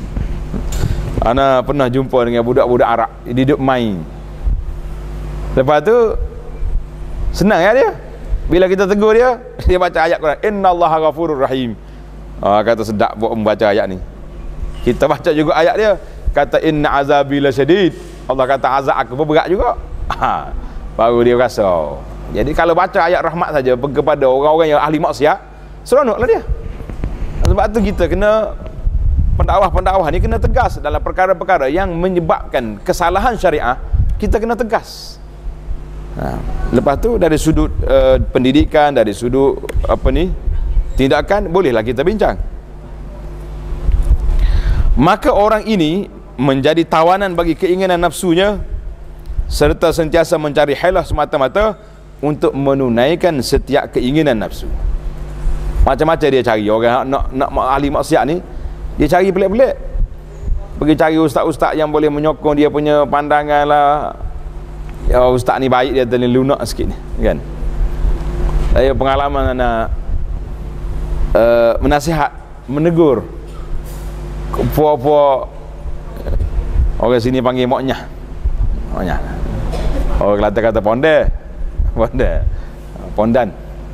Ana pernah jumpa dengan budak-budak Arab, dia duduk main. Lepas tu senang ya dia, bila kita tegur dia, dia baca ayat Quran, innallaha ghafurur rahim. Ah, kata sedap buat membaca ayat ni. Kita baca juga ayat dia, kata inna azabi lasyadid. Allah kata azab aku pun berat juga. Ha, baru dia rasa. Jadi kalau baca ayat rahmat saja kepada orang-orang yang ahli maksiat, seronoklah dia. Sebab tu kita kena pendakwah-pendakwah ni kena tegas dalam perkara-perkara yang menyebabkan kesalahan syariah, kita kena tegas. Ha. Lepas tu dari sudut uh, pendidikan, dari sudut apa ni tindakan, bolehlah kita bincang. Maka orang ini menjadi tawanan bagi keinginan nafsunya, serta sentiasa mencari helah semata-mata untuk menunaikan setiap keinginan nafsu. Macam-macam dia cari. Orang nak nak ahli maksiat ni, dia cari pelik-pelik. Pergi cari ustaz-ustaz yang boleh menyokong dia punya pandangan lah. Ya, ustaz ni baik, dia terlalu lunak sikit ni, kan. Saya pengalaman nak uh, menasihat, menegur puak-puak, orang sini panggil moknyah. Moknyah. Orang Kelantan kata ponde. Ponde. Pondan.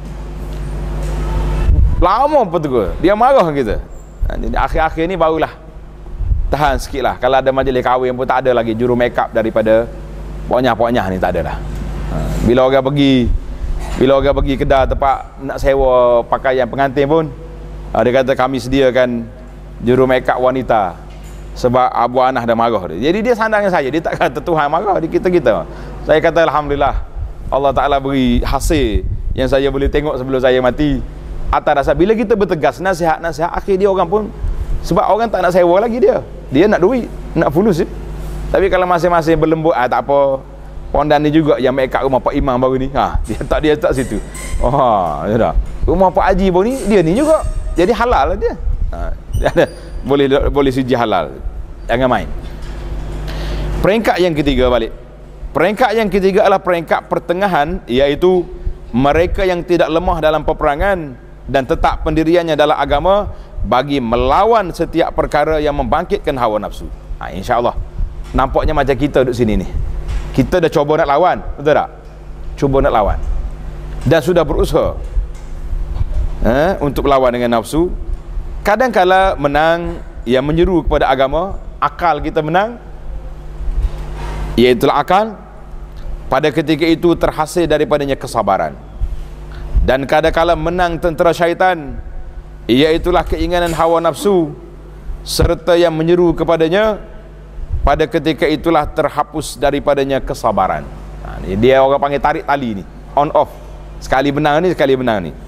Lama betul. Dia marah kita. Jadi akhir-akhir ni barulah tahan sikit lah. Kalau ada majlis kahwin pun tak ada lagi juru make up daripada poknyah-poknyah ni, tak ada dah. Bila orang pergi Bila orang pergi kedai tempat nak sewa pakaian pengantin pun, dia kata kami sediakan juru make up wanita sebab Abu Anah dah marah dia. Jadi dia sandangnya saya, dia tak kata Tuhan marah di kita-kita. Saya kata alhamdulillah, Allah Ta'ala beri hasil yang saya boleh tengok sebelum saya mati. Atas dasar bila kita bertegas nasihat-nasihat, akhir dia orang pun, sebab orang tak nak sewa lagi dia. Dia nak duit, nak fulus je. Tapi kalau masing-masing berlembut, ah tak apa. Pondan ni juga yang make up rumah Pak Imam baru ni. Ha, dia tak dia tak situ. Oh, ya dah. Rumah Pak Haji baru ni dia ni juga. Jadi halal lah dia. Ha, dia ada boleh boleh suji halal. Jangan main. Peringkat yang ketiga balik. Peringkat yang ketiga adalah peringkat pertengahan, iaitu mereka yang tidak lemah dalam peperangan dan tetap pendiriannya dalam agama bagi melawan setiap perkara yang membangkitkan hawa nafsu. Ha, insya-Allah. Nampaknya macam kita duduk sini ni. Kita dah cuba nak lawan, betul tak? Cuba nak lawan. Dan sudah berusaha eh, untuk lawan dengan nafsu. Kadang-kala menang yang menyeru kepada agama, akal kita menang, iaitulah akal. Pada ketika itu terhasil daripadanya kesabaran. Dan kadang-kala menang tentera syaitan, iaitulah keinginan hawa nafsu, serta yang menyeru kepadanya. Pada ketika itulah terhapus daripadanya kesabaran. Ha, ni dia orang panggil tarik tali ni, on off. Sekali menang ni, sekali menang ni.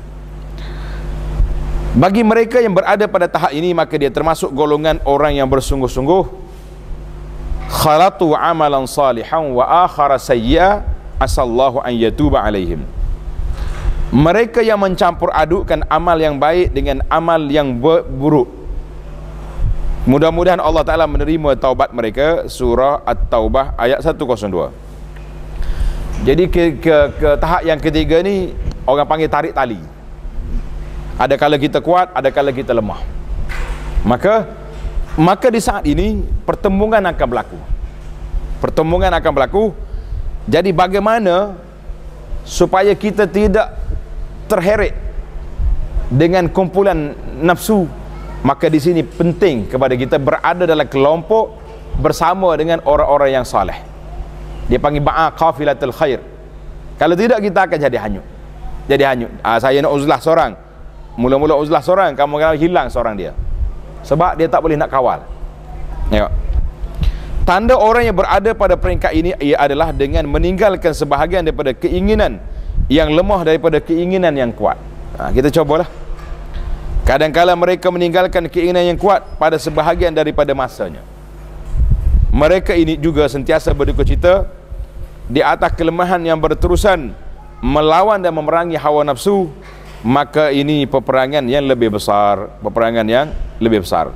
Bagi mereka yang berada pada tahap ini, maka dia termasuk golongan orang yang bersungguh-sungguh khalatu amalan salihan wa akhara sayya asallahu an yatuba alaihim. Mereka yang mencampur adukkan amal yang baik dengan amal yang buruk, mudah-mudahan Allah Ta'ala menerima taubat mereka. Surah At-Taubah ayat seratus dua. Jadi ke, ke, ke tahap yang ketiga ni orang panggil tarik tali. Ada kala kita kuat, ada kala kita lemah. Maka maka di saat ini pertembungan akan berlaku. Pertembungan akan berlaku. Jadi bagaimana supaya kita tidak terheret dengan kumpulan nafsu? Maka di sini penting kepada kita berada dalam kelompok bersama dengan orang-orang yang saleh. Dia panggil ba'a qafilatul khair. Kalau tidak, kita akan jadi hanyut. Jadi hanyut. Ah, saya nak uzlah seorang. Mula-mula uzlah seorang, kamu hilang seorang dia. Sebab dia tak boleh nak kawal. Tengok. Tanda orang yang berada pada peringkat ini ia adalah dengan meninggalkan sebahagian daripada keinginan yang lemah daripada keinginan yang kuat. Ha, kita cobalah. Kadang-kala mereka meninggalkan keinginan yang kuat pada sebahagian daripada masanya. Mereka ini juga sentiasa berduka cita di atas kelemahan yang berterusan melawan dan memerangi hawa nafsu. Maka ini peperangan yang lebih besar, peperangan yang lebih besar.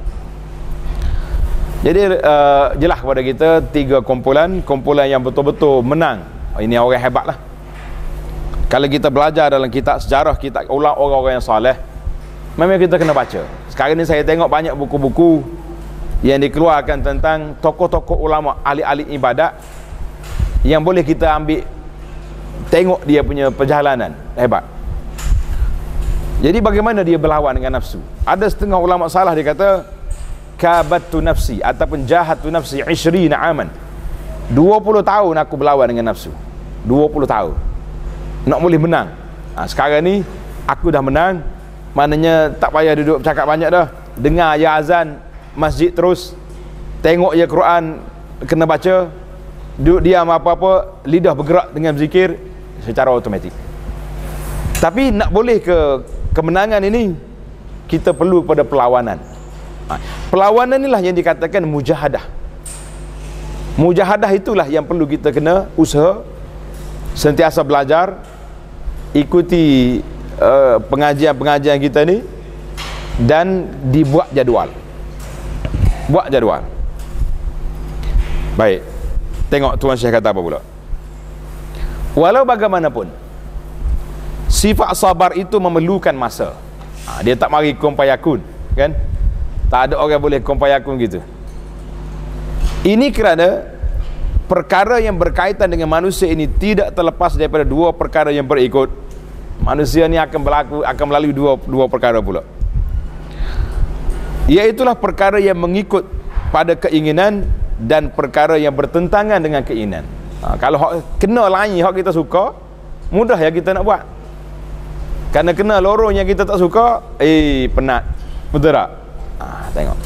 Jadi uh, jelas kepada kita tiga kumpulan, kumpulan yang betul-betul menang. Ini orang hebat lah. Kalau kita belajar dalam kitab sejarah, kitab ulang orang-orang yang saleh, memang kita kena baca. Sekarang ni saya tengok banyak buku-buku yang dikeluarkan tentang tokoh-tokoh ulama, ahli-ahli ibadat, yang boleh kita ambil tengok dia punya perjalanan hebat. Jadi bagaimana dia berlawan dengan nafsu? Ada setengah ulama salah, dia kata kabattu nafsi ataupun jahattu nafsi ishrina aman. dua puluh tahun aku berlawan dengan nafsu. dua puluh tahun nak boleh menang. Ha, sekarang ni aku dah menang. Maknanya tak payah duduk bercakap banyak dah. Dengar je azan, masjid terus, tengok je Quran kena baca, duduk diam apa-apa, lidah bergerak dengan zikir secara automatik. Tapi nak boleh ke kemenangan ini, kita perlu pada perlawanan. Ha, perlawanan inilah yang dikatakan mujahadah. Mujahadah itulah yang perlu kita kena usaha, sentiasa belajar, ikuti uh, pengajian-pengajian kita ni, dan dibuat jadual. Buat jadual. Baik. Tengok Tuan Syekh kata apa pula. Walau bagaimanapun, sifat sabar itu memerlukan masa. Ha, dia tak mari kumpayakun, kan? Tak ada orang boleh kumpayakun gitu. Ini kerana perkara yang berkaitan dengan manusia ini tidak terlepas daripada dua perkara yang berikut. Manusia ni akan berlaku akan melalui dua dua perkara pula. Iaitulah perkara yang mengikut pada keinginan dan perkara yang bertentangan dengan keinginan. Ha, kalau hak kena lain hak kita suka, mudah ya kita nak buat. Kerana kena lorong yang kita tak suka, eh penat. Betul tak? Ha, tengok.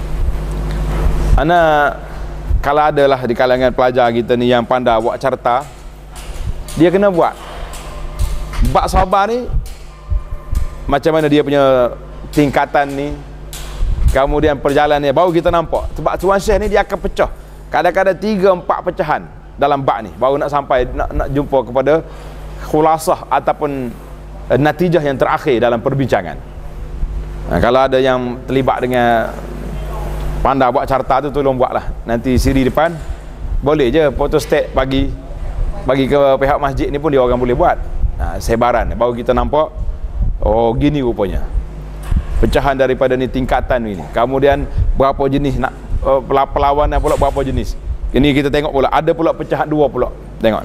Ana kalau adalah di kalangan pelajar kita ni yang pandai buat carta, dia kena buat. Bab sabar ni macam mana dia punya tingkatan ni, kemudian perjalanannya baru kita nampak. Sebab Tuan Syekh ni dia akan pecah. Kadang-kadang tiga empat pecahan dalam bab ni baru nak sampai nak nak jumpa kepada khulasah ataupun uh, natijah yang terakhir dalam perbincangan. Nah, kalau ada yang terlibat dengan pandai buat carta tu, tolong buatlah. Nanti siri depan boleh je photostat bagi bagi ke pihak masjid ni pun dia orang boleh buat. Nah, sebaran baru kita nampak oh gini rupanya pecahan daripada ni tingkatan ni. Kemudian berapa jenis nak uh, perlawanan pula berapa jenis. Ini kita tengok pula ada pula pecahan dua pula. Tengok.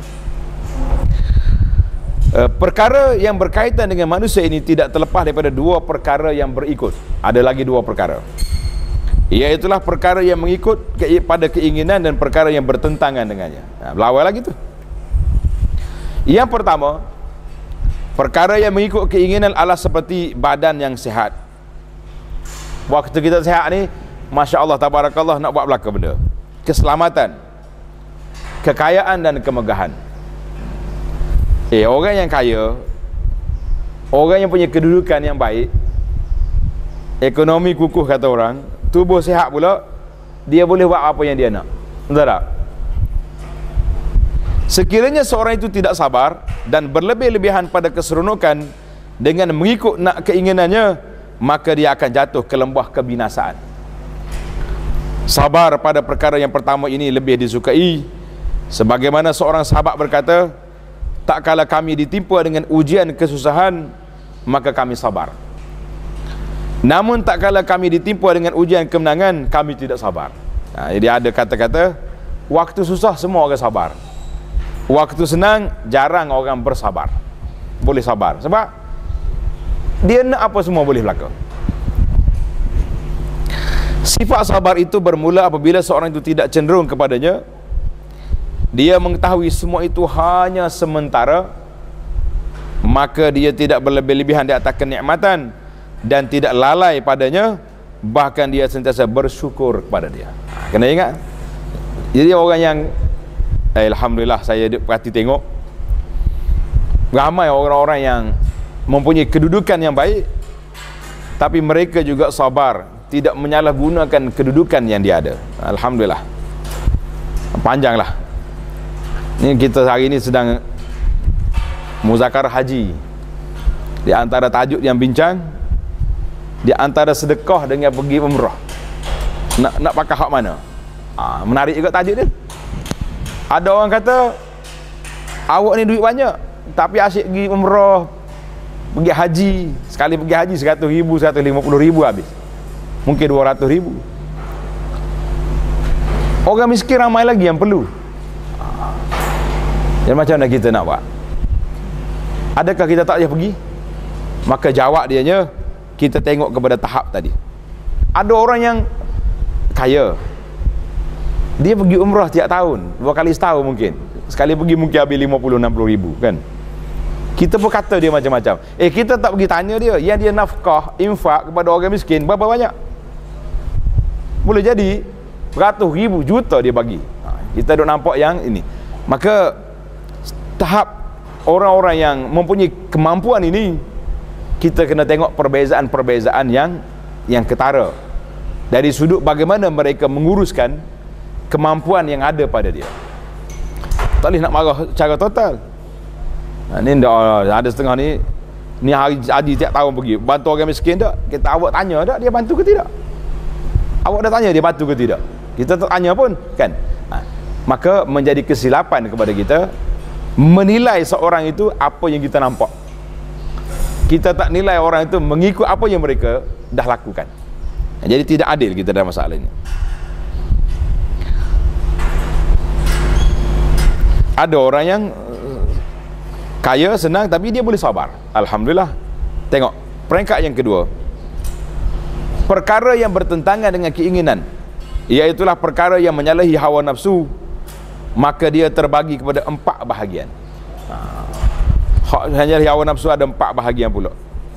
Uh, perkara yang berkaitan dengan manusia ini tidak terlepas daripada dua perkara yang berikut. Ada lagi dua perkara. Iaitulah perkara yang mengikut ke, pada keinginan dan perkara yang bertentangan dengannya. Nah, berlawan lagi tu. Yang pertama, perkara yang mengikut keinginan adalah seperti badan yang sihat. Waktu kita sihat ni, Masya Allah, tabarakallah, nak buat belaka benda. Keselamatan, kekayaan dan kemegahan. Eh, orang yang kaya, orang yang punya kedudukan yang baik, ekonomi kukuh kata orang, tubuh sihat pula, dia boleh buat apa yang dia nak. Betul tak? Sekiranya seorang itu tidak sabar dan berlebih-lebihan pada keseronokan dengan mengikut nak keinginannya, maka dia akan jatuh ke lembah kebinasaan. Sabar pada perkara yang pertama ini lebih disukai, sebagaimana seorang sahabat berkata, tak kala kami ditimpa dengan ujian kesusahan, maka kami sabar. Namun tak kala kami ditimpa dengan ujian kemenangan, kami tidak sabar. Nah, jadi ada kata-kata, waktu susah semua orang sabar, waktu senang jarang orang bersabar. Boleh sabar sebab dia nak apa semua boleh berlaku. Sifat sabar itu bermula apabila seorang itu tidak cenderung kepadanya. Dia mengetahui semua itu hanya sementara, maka dia tidak berlebih-lebihan di atas kenikmatan dan tidak lalai padanya, bahkan dia sentiasa bersyukur kepada dia. Ha, kena ingat. Jadi orang yang eh, Alhamdulillah saya perhati tengok, ramai orang-orang yang mempunyai kedudukan yang baik, tapi mereka juga sabar, tidak menyalahgunakan kedudukan yang dia ada. Alhamdulillah. Panjanglah. Ini kita hari ini sedang muzakarah haji. Di antara tajuk yang bincang, di antara sedekah dengan pergi umrah, nak nak pakai hak mana? Ha, menarik juga tajuk dia. Ada orang kata, awak ni duit banyak, tapi asyik pergi umrah, pergi haji, sekali pergi haji seratus ribu, seratus lima puluh ribu habis. Mungkin dua ratus ribu. Orang miskin ramai lagi yang perlu. Dan macam mana kita nak buat? Adakah kita tak payah pergi? Maka jawab dianya, kita tengok kepada tahap tadi. Ada orang yang kaya, dia pergi umrah tiap tahun, dua kali setahun mungkin. Sekali pergi mungkin habis lima puluh enam puluh ribu kan. Kita pun kata dia macam-macam. Eh, kita tak pergi tanya dia, yang dia nafkah, infak kepada orang miskin berapa banyak? boleh jadi beratus ribu juta dia bagi. Ha, kita duk nampak yang ini. Maka tahap orang-orang yang mempunyai kemampuan ini, kita kena tengok perbezaan-perbezaan yang yang ketara dari sudut bagaimana mereka menguruskan kemampuan yang ada pada dia. Tak boleh nak marah secara total. Ha, ni dah ada setengah ni ni hari haji tiap tahun pergi bantu orang miskin tak? Kita awak tanya tak dia bantu ke tidak? Awak dah tanya dia bantu ke tidak? Kita tak tanya pun kan. Ha, maka menjadi kesilapan kepada kita menilai seorang itu apa yang kita nampak. Kita tak nilai orang itu mengikut apa yang mereka dah lakukan. Ha, jadi tidak adil kita dalam masalah ini. Ada orang yang kaya, senang, tapi dia boleh sabar. Alhamdulillah. Tengok peringkat yang kedua, perkara yang bertentangan dengan keinginan, iaitulah perkara yang menyalahi hawa nafsu, maka dia terbagi kepada empat bahagian. Hak menyalahi hawa nafsu ada empat bahagian pula.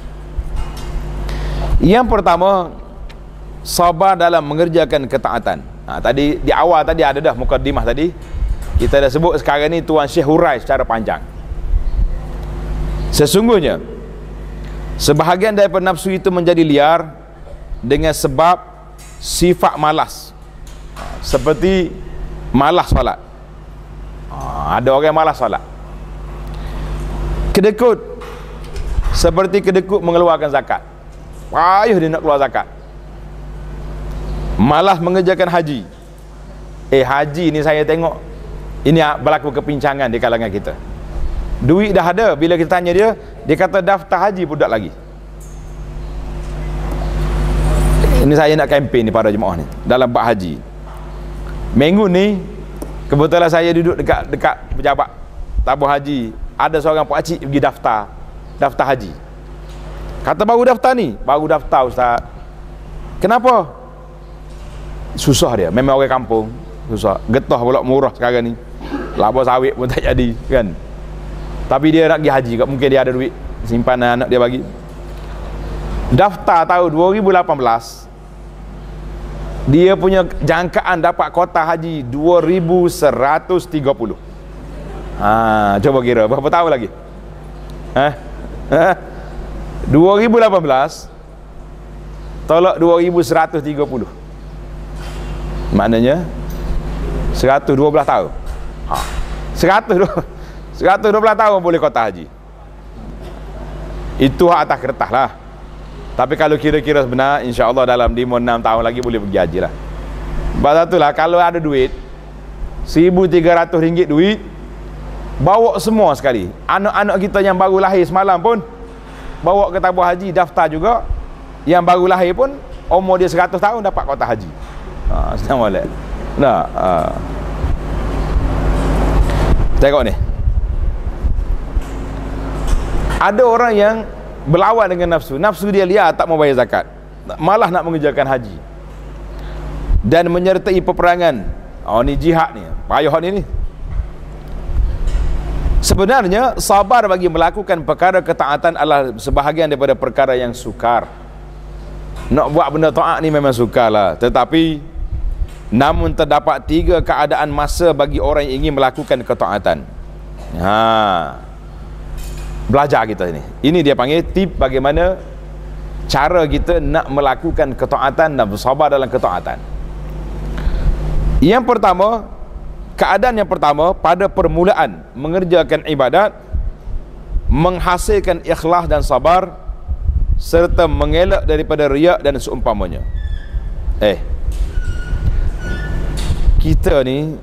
Yang pertama, sabar dalam mengerjakan ketaatan. Ha, tadi di awal tadi ada dah mukadimah tadi. Kita dah sebut sekarang ni Tuan Syekh hurai secara panjang. Sesungguhnya sebahagian daripada nafsu itu menjadi liar dengan sebab sifat malas, seperti malas solat. Ada orang malas solat. Kedekut, seperti kedekut mengeluarkan zakat. Payah dia nak keluar zakat. Malas mengerjakan haji. Eh haji ni saya tengok ini berlaku kepincangan di kalangan kita. Duit dah ada, bila kita tanya dia, dia kata daftar haji pun tak lagi. Ini saya nak kempen ni para jemaah ni dalam bab haji. Minggu ni kebetulan saya duduk dekat dekat pejabat tabung haji. Ada seorang pak cik pergi daftar daftar haji. Kata baru daftar ni, baru daftar ustaz. Kenapa? Susah dia, memang orang kampung, susah. Getah pula murah sekarang ni. Laba sawit pun tak jadi kan. Tapi dia nak pergi haji, mungkin dia ada duit simpanan anak dia bagi. Daftar tahun dua ribu lapan belas, dia punya jangkaan dapat kuota haji dua ribu seratus tiga puluh. Ha, coba kira berapa tahun lagi? Ha? Ha? dua ribu lapan belas tolak dua ribu seratus tiga puluh. Maknanya seratus dua belas tahun. Ha. seratus dua belas tahun boleh kuota haji. Itu hak atas kertas lah. Tapi kalau kira-kira sebenar, insya-Allah dalam lima enam tahun lagi boleh pergi haji lah. Sebab itulah kalau ada duit seribu tiga ratus ringgit duit, bawa semua sekali. Anak-anak kita yang baru lahir semalam pun bawa ke tabung haji, daftar juga. Yang baru lahir pun umur dia seratus tahun dapat kuota haji. Ha, senang boleh. Nah, ha. Tengok ni. Ada orang yang berlawan dengan nafsu. Nafsu dia liar, tak mau bayar zakat, malah nak mengerjakan haji dan menyertai peperangan. Oh ni jihad ni, payah ni ni. Sebenarnya sabar bagi melakukan perkara ketaatan adalah sebahagian daripada perkara yang sukar. Nak buat benda taat ni memang sukar lah. Tetapi namun terdapat tiga keadaan masa bagi orang yang ingin melakukan ketaatan. Ha, belajar kita ini. Ini dia panggil tip bagaimana cara kita nak melakukan ketaatan dan bersabar dalam ketaatan. Yang pertama, keadaan yang pertama pada permulaan mengerjakan ibadat, menghasilkan ikhlas dan sabar serta mengelak daripada riak dan seumpamanya. Eh kita ni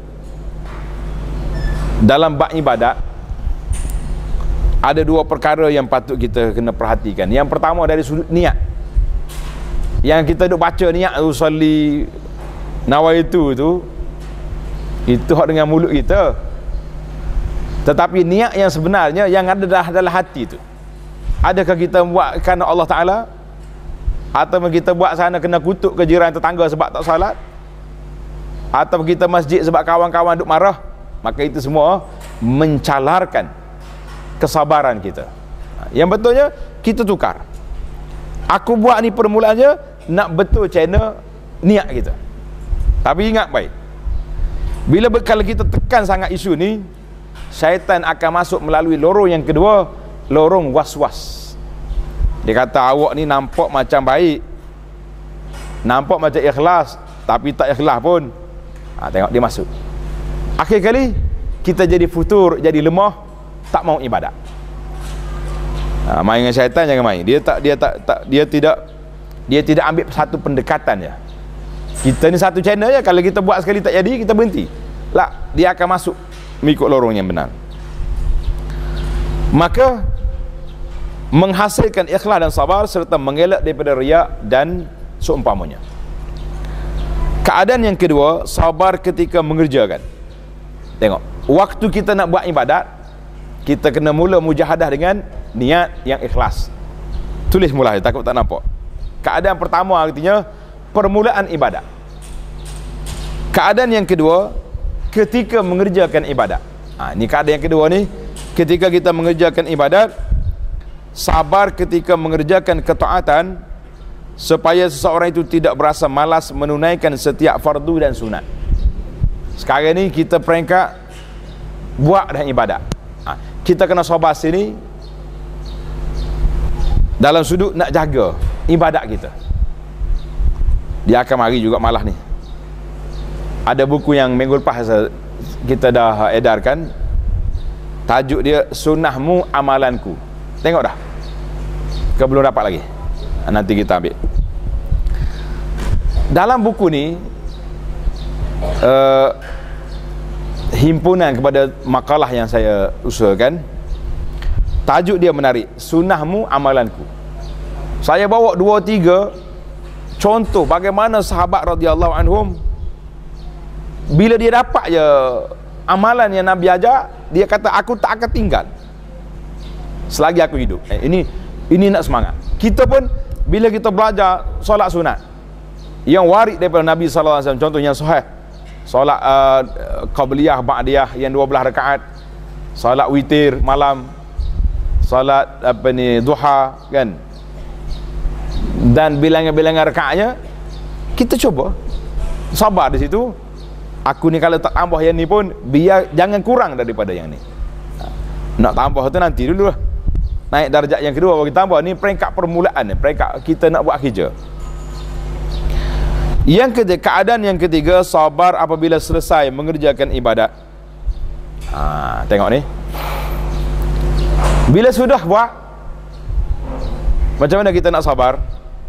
dalam bab ibadat ada dua perkara yang patut kita kena perhatikan. Yang pertama dari sudut niat. Yang kita duk baca niat usolli nawaitu tu, itu hak dengan mulut kita. Tetapi niat yang sebenarnya yang ada dalam hati tu, adakah kita buat kerana Allah Ta'ala, atau kita buat sana kena kutuk ke jiran tetangga sebab tak salat, atau kita masjid sebab kawan-kawan duk marah? Maka itu semua mencalarkan kesabaran kita. Yang betulnya kita tukar. Aku buat ni permulaannya nak betul channel niat kita. Tapi ingat baik, bila kalau kita tekan sangat isu ni, syaitan akan masuk melalui lorong yang kedua, lorong was-was. Dia kata awak ni nampak macam baik, nampak macam ikhlas, tapi tak ikhlas pun. Ha, tengok dia masuk. Akhir kali kita jadi futur, jadi lemah, tak mau ibadat. Ha, main dengan syaitan jangan main. Dia tak dia tak, tak dia tidak dia tidak ambil satu pendekatan je. Kita ni satu channel je, kalau kita buat sekali tak jadi, kita berhenti. Lah, dia akan masuk mengikut lorong yang benar. Maka menghasilkan ikhlas dan sabar serta mengelak daripada riak dan seumpamanya. Keadaan yang kedua, sabar ketika mengerjakan. Tengok, waktu kita nak buat ibadat, kita kena mula mujahadah dengan niat yang ikhlas. Tulis mula, takut tak nampak. Keadaan pertama artinya permulaan ibadat. Keadaan yang kedua, ketika mengerjakan ibadat. Ha, ini keadaan yang kedua ni, ketika kita mengerjakan ibadat, sabar ketika mengerjakan ketaatan supaya seseorang itu tidak berasa malas menunaikan setiap fardu dan sunat. Sekarang ni kita peringkat buat dah ibadat. Ha, kita kena sabar sini dalam sudut nak jaga ibadat kita. Dia akan mari juga malah ni. Ada buku yang minggu lepas kita dah edarkan, tajuk dia Sunnahmu Amalanku. Tengok dah ke belum dapat lagi? Nanti kita ambil. Dalam buku ni uh, himpunan kepada makalah yang saya usulkan, tajuk dia menarik, Sunnahmu Amalanku. Saya bawa dua tiga contoh bagaimana sahabat radhiyallahu anhum bila dia dapat je amalan yang Nabi ajar, dia kata aku tak akan tinggal selagi aku hidup. Eh, ini ini nak semangat. Kita pun bila kita belajar solat sunat yang warid daripada Nabi sallallahu alaihi wasallam, contohnya sahih, solat uh, qabliyah ba'diyah yang dua belas rakaat, solat witir malam, solat apa ni duha kan, dan bilangan-bilangan rakaatnya, kita cuba sabar di situ. Aku ni kalau tak tambah yang ni pun biar jangan kurang daripada yang ni. Nak tambah tu nanti dulu lah, naik darjat yang kedua baru kita tambah. Ni peringkat permulaan, peringkat kita nak buat kerja. Yang ketiga, keadaan yang ketiga, sabar apabila selesai mengerjakan ibadat. Ha, tengok ni, bila sudah buat, macam mana kita nak sabar?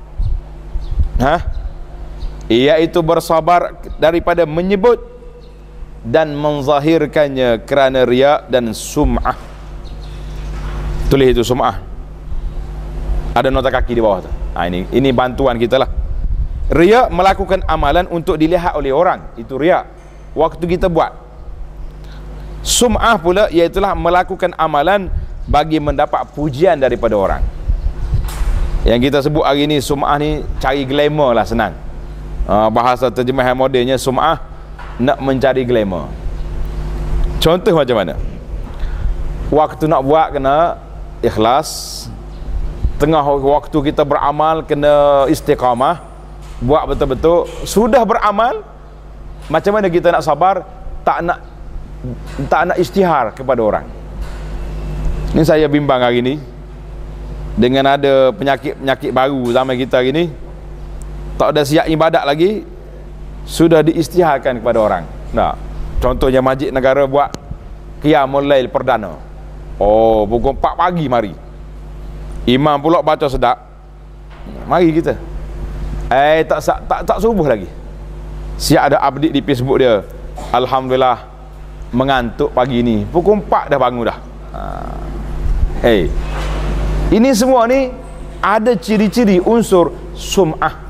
Ha? Iaitu bersabar daripada menyebut dan menzahirkannya kerana riak dan sum'ah. Tulis itu sum'ah, ada nota kaki di bawah tu. Ha, ini ini bantuan kita lah. Riak melakukan amalan untuk dilihat oleh orang, itu riak waktu kita buat. Sum'ah pula iaitulah melakukan amalan bagi mendapat pujian daripada orang. Yang kita sebut hari ni sum'ah ni cari glamour lah, senang. Uh, bahasa terjemahan modelnya sum'ah, nak mencari glamour. Contoh macam mana? Waktu nak buat kena ikhlas, tengah waktu kita beramal kena istiqamah, buat betul-betul. Sudah beramal, macam mana kita nak sabar, tak nak tak nak isytihar kepada orang. Ini saya bimbang hari ni dengan ada penyakit-penyakit baru zaman kita hari ni, tak ada siap ibadat lagi, sudah diisytiharkan kepada orang. Nah, contohnya masjid negara buat qiyamul lail perdana. Oh, pukul empat pagi mari. Imam pula baca sedap. Mari kita. Eh tak tak tak subuh lagi. Siap ada update di Facebook dia. Alhamdulillah mengantuk pagi ni. Pukul empat dah bangun dah. Ha. Hey. Ini semua ni ada ciri-ciri unsur sum'ah.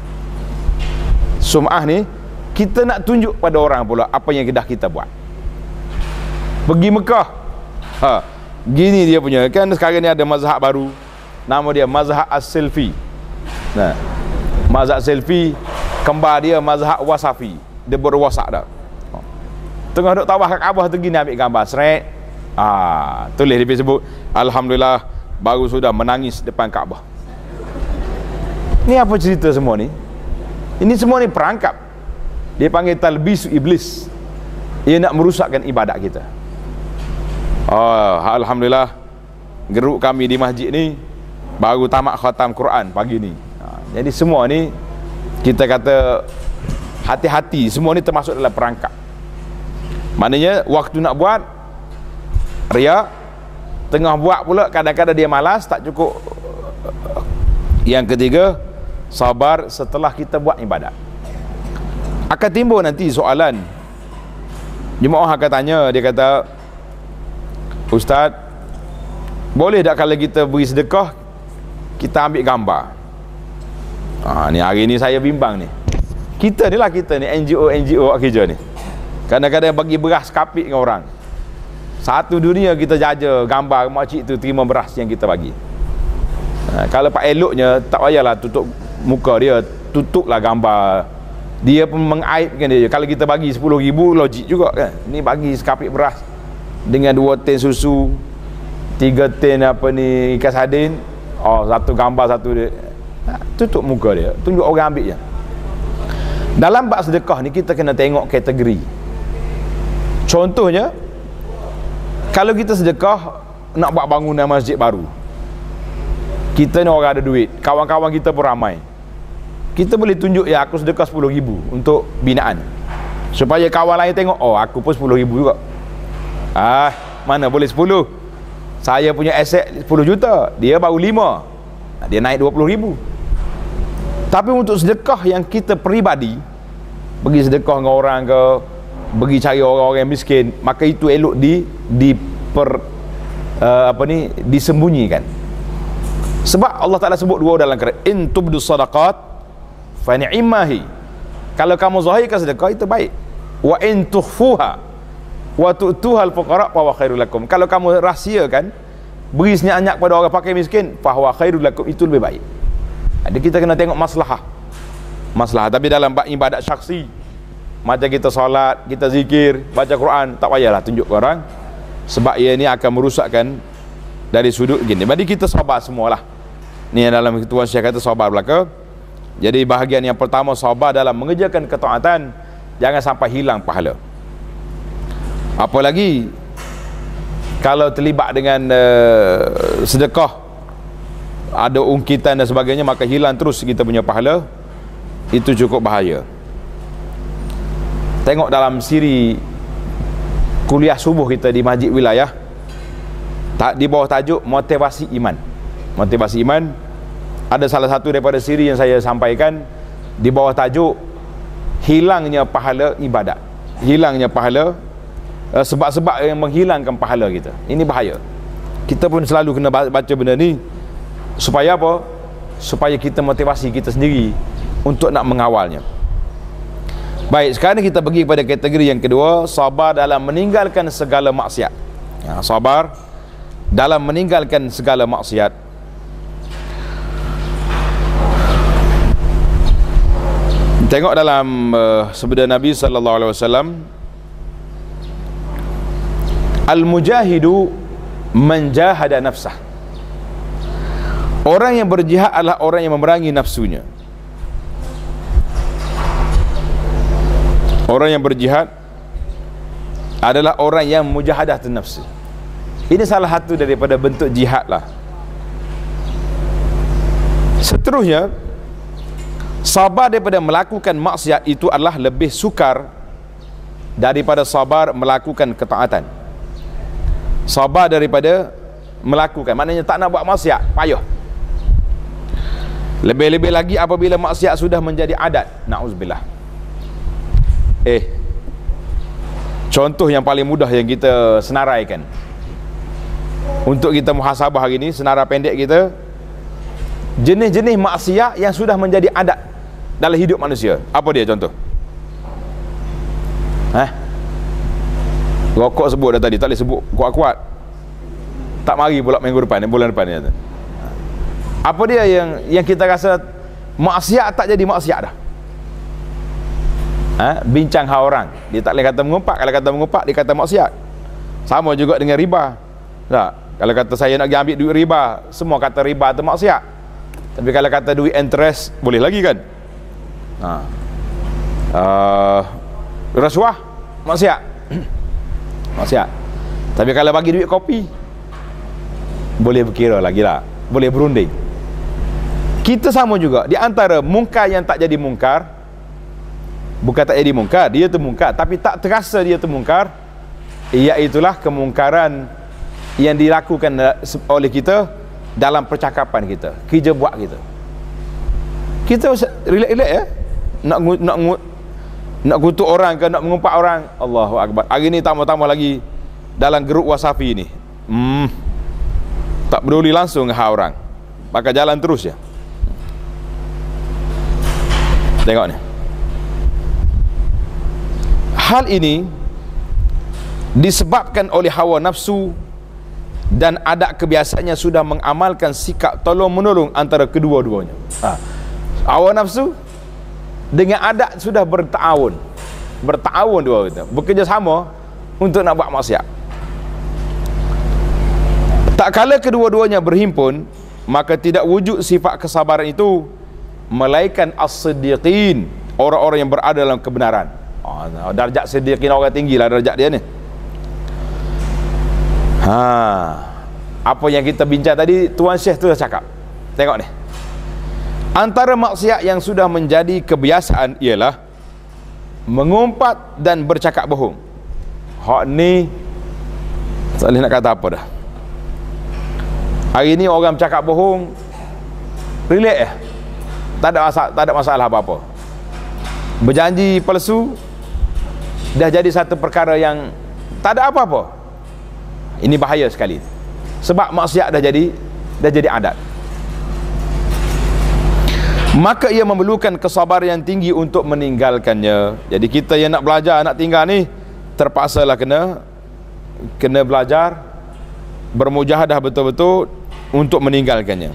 Sum'ah ni kita nak tunjuk pada orang pula apa yang dah kita buat. Pergi Mekah, ha, gini dia punya. Kan sekarang ni ada mazhab baru, nama dia mazhab as-Silfi. Nah, mazhab Silfi, kembar dia mazhab Wasafi. Dia berwasak dah. Tengah duk tawaf kat Kaabah tu gini ambil gambar srek. Ah, tulis di Facebook, alhamdulillah baru sudah menangis depan Kaabah. Ni apa cerita semua ni? Ini semua ni perangkap. Dia panggil talbisu iblis. Ia nak merusakkan ibadat kita. Oh, alhamdulillah, geruk kami di masjid ni baru tamat khatam Quran pagi ni. Ha, jadi semua ni kita kata hati-hati, semua ni termasuk dalam perangkap. Maknanya waktu nak buat riak, tengah buat pula kadang-kadang dia malas, tak cukup. Yang ketiga, sabar setelah kita buat ibadat. Akan timbul nanti soalan. Jemaah akan tanya, dia kata, Ustaz, boleh tak kalau kita beri sedekah kita ambil gambar? Ha, ni hari ni saya bimbang ni. Kita ni lah kita ni N G O N G O kerja ni. Kadang-kadang bagi beras kapit dengan orang. Satu dunia kita jaja gambar makcik tu terima beras yang kita bagi. Ha, kalau pak eloknya tak payahlah tutup muka dia, tutuplah gambar. Dia pun mengaibkan dia. Kalau kita bagi sepuluh ribu logik juga kan. Ni bagi sekapit beras dengan dua tin susu, tiga tin apa ni ikan sardin, oh satu gambar satu dia. Ha, tutup muka dia, tunjuk orang ambil je. Dalam bab sedekah ni kita kena tengok kategori. Contohnya, kalau kita sedekah nak buat bangunan masjid baru, kita ni orang ada duit, kawan-kawan kita pun ramai, kita boleh tunjuk, ya aku sedekah sepuluh ribu untuk binaan, supaya kawan lain tengok, oh aku pun sepuluh ribu juga. Ah, mana boleh sepuluh, saya punya aset sepuluh juta, dia baru lima, dia naik dua puluh ribu. Tapi untuk sedekah yang kita peribadi, bagi sedekah dengan orang ke, bagi cari orang-orang miskin, maka itu elok di di per uh, apa ni disembunyikan. Sebab Allah Taala sebut dua dalam Quran, in tubdu sadaqat fa ni'mahi. Kalau kamu zahirkan sedekah itu baik. Wa in tukhfuha wa tu'tuhal fuqara fa huwa khairul lakum. Kalau kamu rahsiakan, beri senyap-senyap pada orang pakai miskin, fa huwa khairul lakum, itu lebih baik. Ada kita kena tengok maslahah. Maslahah. Tapi dalam bab ibadat syakhsi, macam kita solat, kita zikir, baca Quran, tak payahlah tunjuk ke orang, sebab ia ni akan merusakkan dari sudut gini. Jadi kita sabar semualah. Ni yang dalam Tuan Syekh kata sabar belaka. Jadi bahagian yang pertama, sabar dalam mengerjakan ketaatan, jangan sampai hilang pahala. Apalagi kalau terlibat dengan uh, sedekah, ada ungkitan dan sebagainya, maka hilang terus kita punya pahala. Itu cukup bahaya. Tengok dalam siri kuliah subuh kita di Masjid Wilayah, tak, di bawah tajuk motivasi iman. Motivasi iman, ada salah satu daripada siri yang saya sampaikan di bawah tajuk hilangnya pahala ibadat, hilangnya pahala, uh, sebab-sebab yang menghilangkan pahala kita. Ini bahaya. Kita pun selalu kena baca benda ni supaya apa? Supaya kita motivasi kita sendiri untuk nak mengawalnya. Baik, sekarang kita pergi kepada kategori yang kedua, sabar dalam meninggalkan segala maksiat. Ya, sabar dalam meninggalkan segala maksiat. Tengok dalam uh, sabda Nabi sallallahu alaihi wasallam, al-mujahidu man jahada nafsah. Orang yang berjihad adalah orang yang memerangi nafsunya. Orang yang berjihad adalah orang yang mujahadah nafsi. Ini salah satu daripada bentuk jihad lah. Seterusnya, sabar daripada melakukan maksiat itu adalah lebih sukar daripada sabar melakukan ketaatan. Sabar daripada melakukan, maknanya tak nak buat maksiat, payah. Lebih-lebih lagi apabila maksiat sudah menjadi adat. Na'udzubillah. Eh, contoh yang paling mudah yang kita senaraikan untuk kita muhasabah hari ini, senarai pendek kita, jenis-jenis maksiat yang sudah menjadi adat dalam hidup manusia. Apa dia contoh? Hah? Rokok sebut dah tadi, tak boleh sebut kuat-kuat. Tak mari pula minggu depan, bulan depan ni. Apa dia yang yang kita rasa maksiat tak jadi maksiat dah? Ha? Bincang hal orang, dia tak boleh kata mengumpat. Kalau kata mengumpat, dia kata maksiat. Sama juga dengan riba. Tak? Kalau kata saya nak pergi ambil duit riba, semua kata riba itu maksiat. Tapi kalau kata duit interest, boleh lagi kan? Ha. uh, rasuah, maksiat. Maksiat. Tapi kalau bagi duit kopi, boleh berkira lagi lah, boleh berunding. Kita sama juga, di antara mungkar yang tak jadi mungkar, bukan tak jadi mungkar, dia tu mungkar, tapi tak terasa dia tu mungkar, iaitulah kemungkaran yang dilakukan oleh kita dalam percakapan kita, kerja buat kita. Kita relax-relax ya, nak nak nak kutuk orang ke, nak mengumpat orang. Allahu Akbar. Hari ni tambah-tambah lagi dalam grup Wasafi ni, hmm, tak peduli langsung dengan orang, maka jalan terus ya. Tengok ni, hal ini disebabkan oleh hawa nafsu dan adat kebiasaannya sudah mengamalkan sikap tolong menolong antara kedua-duanya. Ha. Hawa nafsu dengan adat sudah bertaawun, bertaawun dua kita, bekerjasama untuk nak buat maksiat. Tak kala kedua-duanya berhimpun, maka tidak wujud sifat kesabaran itu, melainkan as-siddiqin, orang-orang yang berada dalam kebenaran. Oh, darjat siddiqin orang tinggi lah darjat dia ni. Ha, apa yang kita bincang tadi, Tuan Syekh tu dah cakap. Tengok ni, antara maksiat yang sudah menjadi kebiasaan ialah mengumpat dan bercakap bohong. Hak ni tak boleh nak kata apa dah. Hari ni orang bercakap bohong, relax eh, tak ada masalah, tak ada masalah apa-apa. Berjanji palsu dah jadi satu perkara yang tak ada apa-apa. Ini bahaya sekali, sebab maksiat dah jadi dah jadi adat. Maka ia memerlukan kesabaran yang tinggi untuk meninggalkannya. Jadi kita yang nak belajar, nak tinggal ni, terpaksalah kena kena belajar, bermujahadah betul-betul untuk meninggalkannya.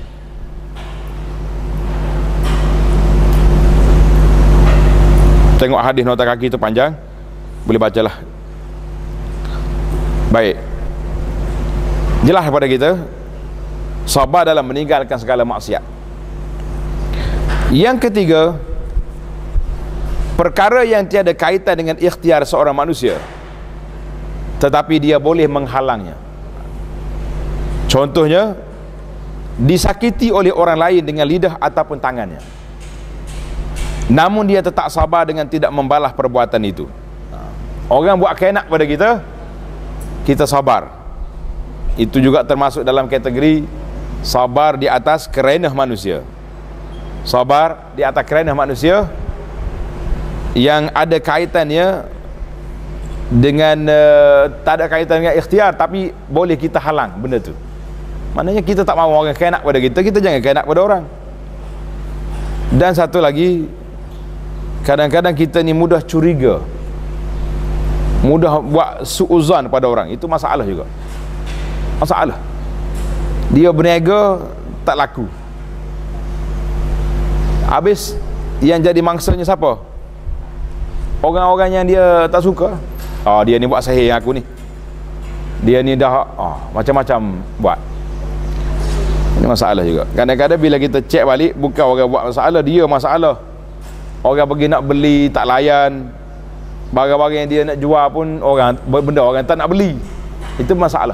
Tengok hadis nota kaki itu panjang, boleh bacalah. Baik, jelas kepada kita sabar dalam meninggalkan segala maksiat. Yang ketiga, perkara yang tiada kaitan dengan ikhtiar seorang manusia, tetapi dia boleh menghalangnya. Contohnya, disakiti oleh orang lain dengan lidah ataupun tangannya, namun dia tetap sabar dengan tidak membalas perbuatan itu. Orang buat keenak pada kita, kita sabar. Itu juga termasuk dalam kategori sabar di atas kerenah manusia. Sabar di atas kerenah manusia yang ada kaitannya dengan uh, tak ada kaitan dengan ikhtiar, tapi boleh kita halang benda tu. Maknanya kita tak mahu orang keenak pada kita, kita jangan keenak pada orang. Dan satu lagi, kadang-kadang kita ni mudah curiga, mudah buat suuzan pada orang. Itu masalah juga, masalah. Dia berniaga tak laku, habis yang jadi mangsanya siapa? Orang-orang yang dia tak suka. Oh, dia ni buat sahih yang aku ni, dia ni dah oh, macam-macam buat. Ini masalah juga. Kadang-kadang bila kita cek balik, bukan orang buat masalah, dia masalah. Orang pergi nak beli tak layan, barang-barang yang dia nak jual pun orang, benda orang tak nak beli. Itu masalah.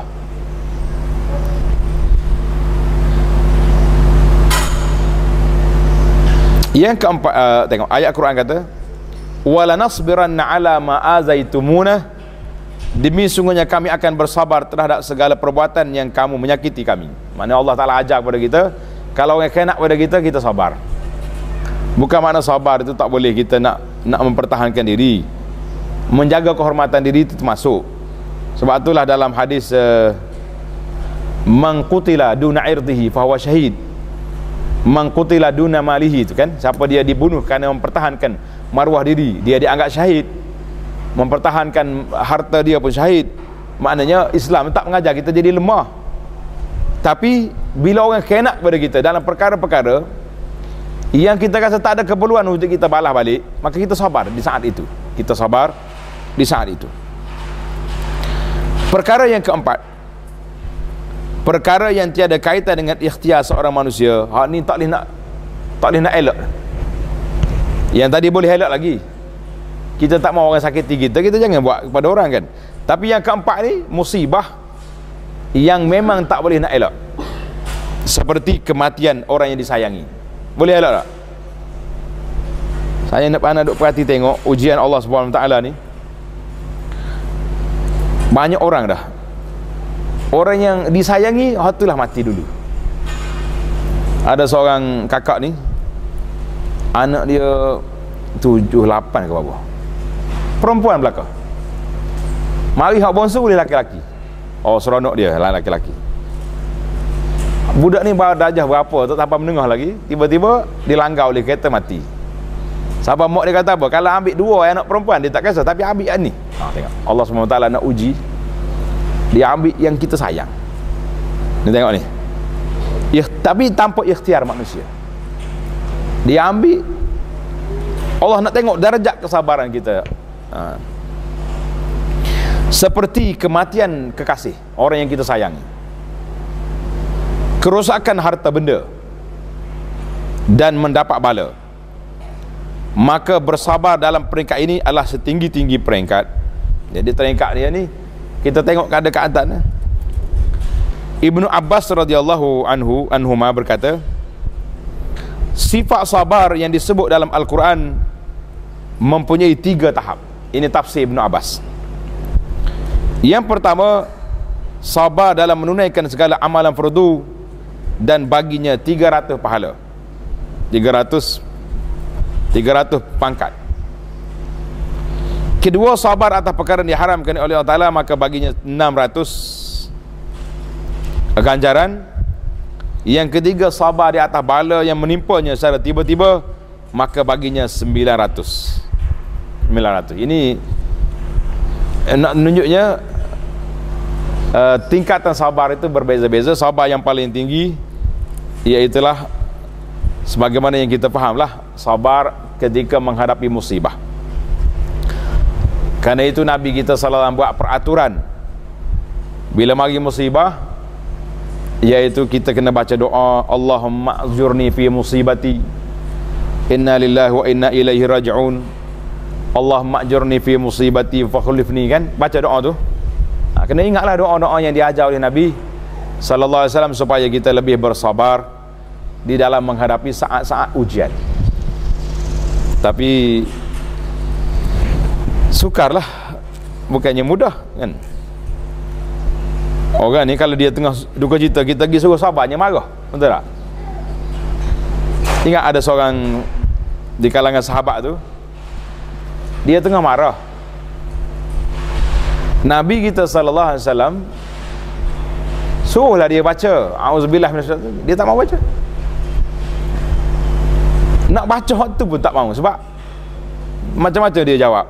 Yang keempat, uh, tengok ayat Quran kata, wala nasbiranna ala ma azaitumuna, demi sungguhnya kami akan bersabar terhadap segala perbuatan yang kamu menyakiti kami. Mana Allah Ta'ala ajar kepada kita, kalau orang kena pada kita, kita sabar. Bukan makna sabar itu tak boleh kita nak nak mempertahankan diri, menjaga kehormatan diri itu termasuk. Sebab itulah dalam hadis uh, man qutila duna irdihi fahuwa syahid, man qutila duna malihi, itu kan, siapa dia dibunuh kerana mempertahankan maruah diri, dia dianggap syahid. Mempertahankan harta dia pun syahid. Maknanya Islam tak mengajar kita jadi lemah. Tapi bila orang kena kepada kita dalam perkara-perkara yang kita rasa tak ada keperluan untuk kita balas balik, maka kita sabar di saat itu. Kita sabar di saat itu. Perkara yang keempat, perkara yang tiada kaitan dengan ikhtiar seorang manusia. Hak ni tak boleh nak tak boleh nak elak. Yang tadi boleh elak lagi. kita tak mau orang sakiti kita, kita jangan buat kepada orang kan. Tapi yang keempat ni musibah yang memang tak boleh nak elak, seperti kematian orang yang disayangi. Boleh elak tak? Saya nak pandang duk perhati tengok ujian Allah Subhanahu Wa Taala ni. Banyak orang dah, orang yang disayangi hatulah mati dulu. Ada seorang kakak ni, anak dia tujuh lapan ke berapa, perempuan belakang. Mari hak bonsu boleh laki-laki. Oh, seronok dia lah laki-laki. Budak ni baru darjah berapa tak sampai menengah lagi, tiba-tiba dilanggar oleh kereta, mati. Sahabat mak dia kata apa? Kalau ambil dua anak perempuan dia tak kisah, tapi ambil yang ni. Ha, tengok. Allah subhanahu wa taala nak uji. Dia ambil yang kita sayang. Ni tengok ni. Ya, tapi tanpa ikhtiar manusia. Dia ambil. Allah nak tengok darjat kesabaran kita. Ha. Seperti kematian kekasih, orang yang kita sayangi, kerosakan harta benda, dan mendapat bala, maka bersabar dalam peringkat ini adalah setinggi-tinggi peringkat. Jadi peringkat dia ni kita tengok keadaan. Ibnu Abbas radhiyallahu anhu anhuma berkata, sifat sabar yang disebut dalam Al-Quran mempunyai tiga tahap. Ini tafsir Ibnu Abbas. Yang pertama, sabar dalam menunaikan segala amalan fardu dan baginya tiga ratus pahala, tiga ratus pangkat. Kedua, sabar atas perkara yang diharamkan oleh Allah Ta'ala, maka baginya enam ratus ganjaran. Yang ketiga, sabar di atas bala yang menimpanya secara tiba-tiba, maka baginya sembilan ratus. Ini nak menunjuknya uh, tingkatan sabar itu berbeza-beza. Sabar yang paling tinggi iaitulah sebagaimana yang kita fahamlah, sabar ketika menghadapi musibah. Karena itu Nabi kita sallallahu alaihi wasallam buat peraturan bila mari musibah, iaitu kita kena baca doa, Allahumma azurni fi musibati, inna lillahi wa inna ilaihi raji'un, Allahumma ajurni fi musibati fa khulifni, kan baca doa tu. Ha, kena ingatlah doa-doa yang diajar oleh Nabi sallallahu alaihi wasallam supaya kita lebih bersabar di dalam menghadapi saat-saat ujian. Tapi sukarlah, bukannya mudah kan. Orang ni kalau dia tengah duka cita, kita pergi suruh sabarnya marah, betul tak? Ingat ada seorang di kalangan sahabat tu, dia tengah marah. Nabi kita sallallahu alaihi wasallam suruhlah dia baca auzubillah minasyaitanir, dia tak mau baca. Nak baca waktu pun tak mau, sebab macam-macam dia jawab.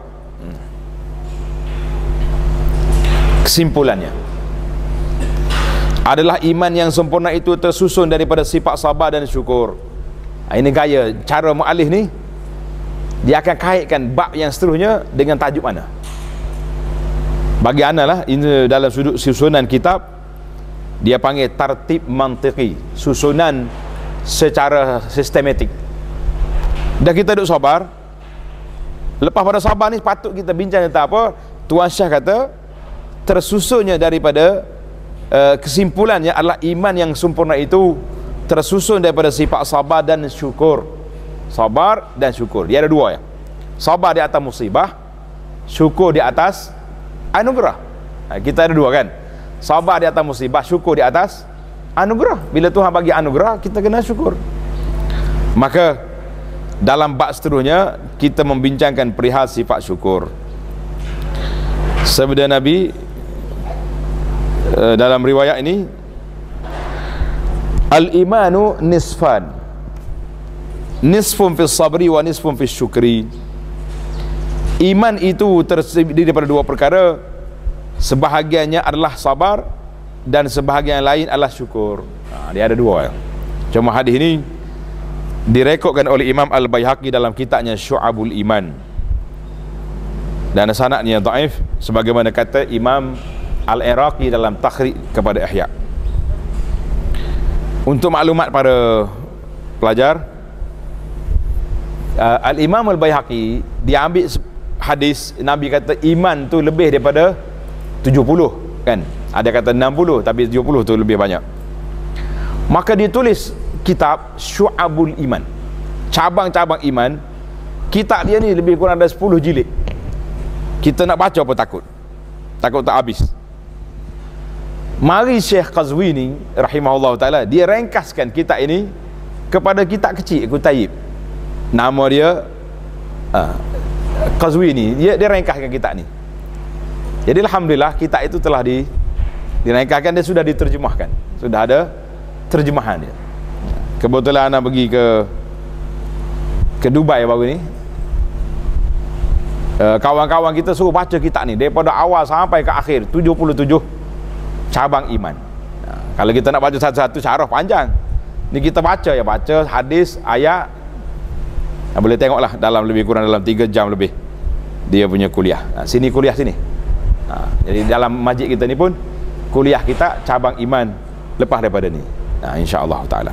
Kesimpulannya adalah iman yang sempurna itu tersusun daripada sifat sabar dan syukur. Ini gaya cara mu'alif ni, dia akan kaitkan bab yang seterusnya dengan tajuk mana. Bagi ana lah, ini dalam sudut susunan kitab dia panggil tartib mantiqi, susunan secara sistematik. Dah kita duduk sabar, lepas pada sabar ni patut kita bincang tentang apa. Tuan Syah kata tersusunnya daripada uh, kesimpulannya adalah iman yang sempurna itu tersusun daripada sifat sabar dan syukur. Sabar dan syukur, dia ada dua ya. Sabar di atas musibah, syukur di atas anugerah. Nah, kita ada dua kan, sabar di atas musibah, syukur di atas anugerah. Bila Tuhan bagi anugerah, kita kena syukur. Maka dalam bab seterusnya kita membincangkan perihal sifat syukur. Sabda Nabi uh, dalam riwayat ini, al-imanu nisfan, nisfun fis sabri wa nisfun fis syukri. Iman itu terdiri daripada dua perkara, sebahagiannya adalah sabar dan sebahagian lain adalah syukur. Ha, dia ada dua ya. Cuma hadis ini direkodkan oleh Imam Al-Baihaqi dalam kitabnya Syu'abul Iman, dan sanadnya dhaif sebagaimana kata Imam Al-Iraqi dalam takhrij kepada Ihya. Untuk maklumat para pelajar, uh, Al-Imam Al-Baihaqi dia ambil hadis Nabi kata iman tu lebih daripada tujuh puluh kan, ada kata enam puluh tapi tujuh puluh tu lebih banyak. Maka ditulis kitab Syu'abul Iman, cabang-cabang iman. Kitab dia ni lebih kurang ada sepuluh jilid. Kita nak baca apa takut takut tak habis. Mari Syekh Qazwini rahimahullah ta'ala, dia ringkaskan kitab ini kepada kitab kecil Kutaib. Nama dia uh, Qazwini, dia, dia ringkaskan kitab ni. Jadi alhamdulillah kitab itu telah di diringkaskan, dia sudah diterjemahkan, sudah ada terjemahan dia. Kebetulan anak pergi ke ke Dubai baru ni, uh, kawan-kawan kita suruh baca kitab ni daripada awal sampai ke akhir, tujuh puluh tujuh cabang iman. Nah, kalau kita nak baca satu-satu syarah panjang. Ni kita baca ya, baca hadis, ayat. Nah, boleh tengoklah dalam lebih kurang dalam tiga jam lebih dia punya kuliah. Nah, sini kuliah sini. Nah, jadi dalam masjid kita ni pun kuliah kita cabang iman lepas daripada ni. Nah, insya-Allah taala.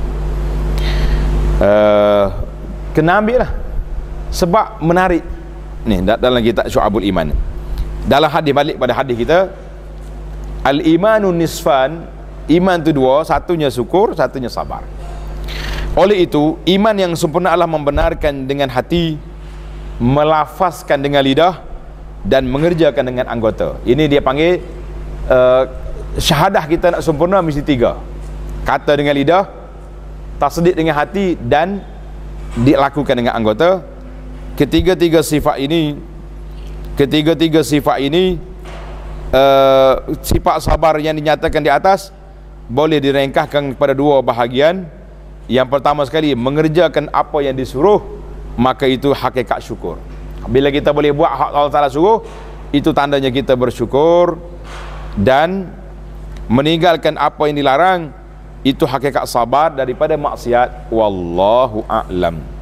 Uh, kena ambil lah sebab menarik ni dalam kitab Syu'abul Iman. Dalam hadis, balik pada hadis kita, al-imanu nisfan, iman tu dua, satunya syukur, satunya sabar. Oleh itu, iman yang sempurna adalah membenarkan dengan hati, melafazkan dengan lidah, dan mengerjakan dengan anggota. Ini dia panggil uh, syahadah kita nak sempurna mesti tiga. Kata dengan lidah, tasdik dengan hati, dan dilakukan dengan anggota. Ketiga-tiga sifat ini, ketiga-tiga sifat ini Uh, sifat sabar yang dinyatakan di atas boleh direngkahkan kepada dua bahagian. Yang pertama sekali, mengerjakan apa yang disuruh, maka itu hakikat syukur. Bila kita boleh buat hak Allah Ta'ala suruh, itu tandanya kita bersyukur. Dan meninggalkan apa yang dilarang, itu hakikat sabar daripada maksiat. Wallahu a'lam.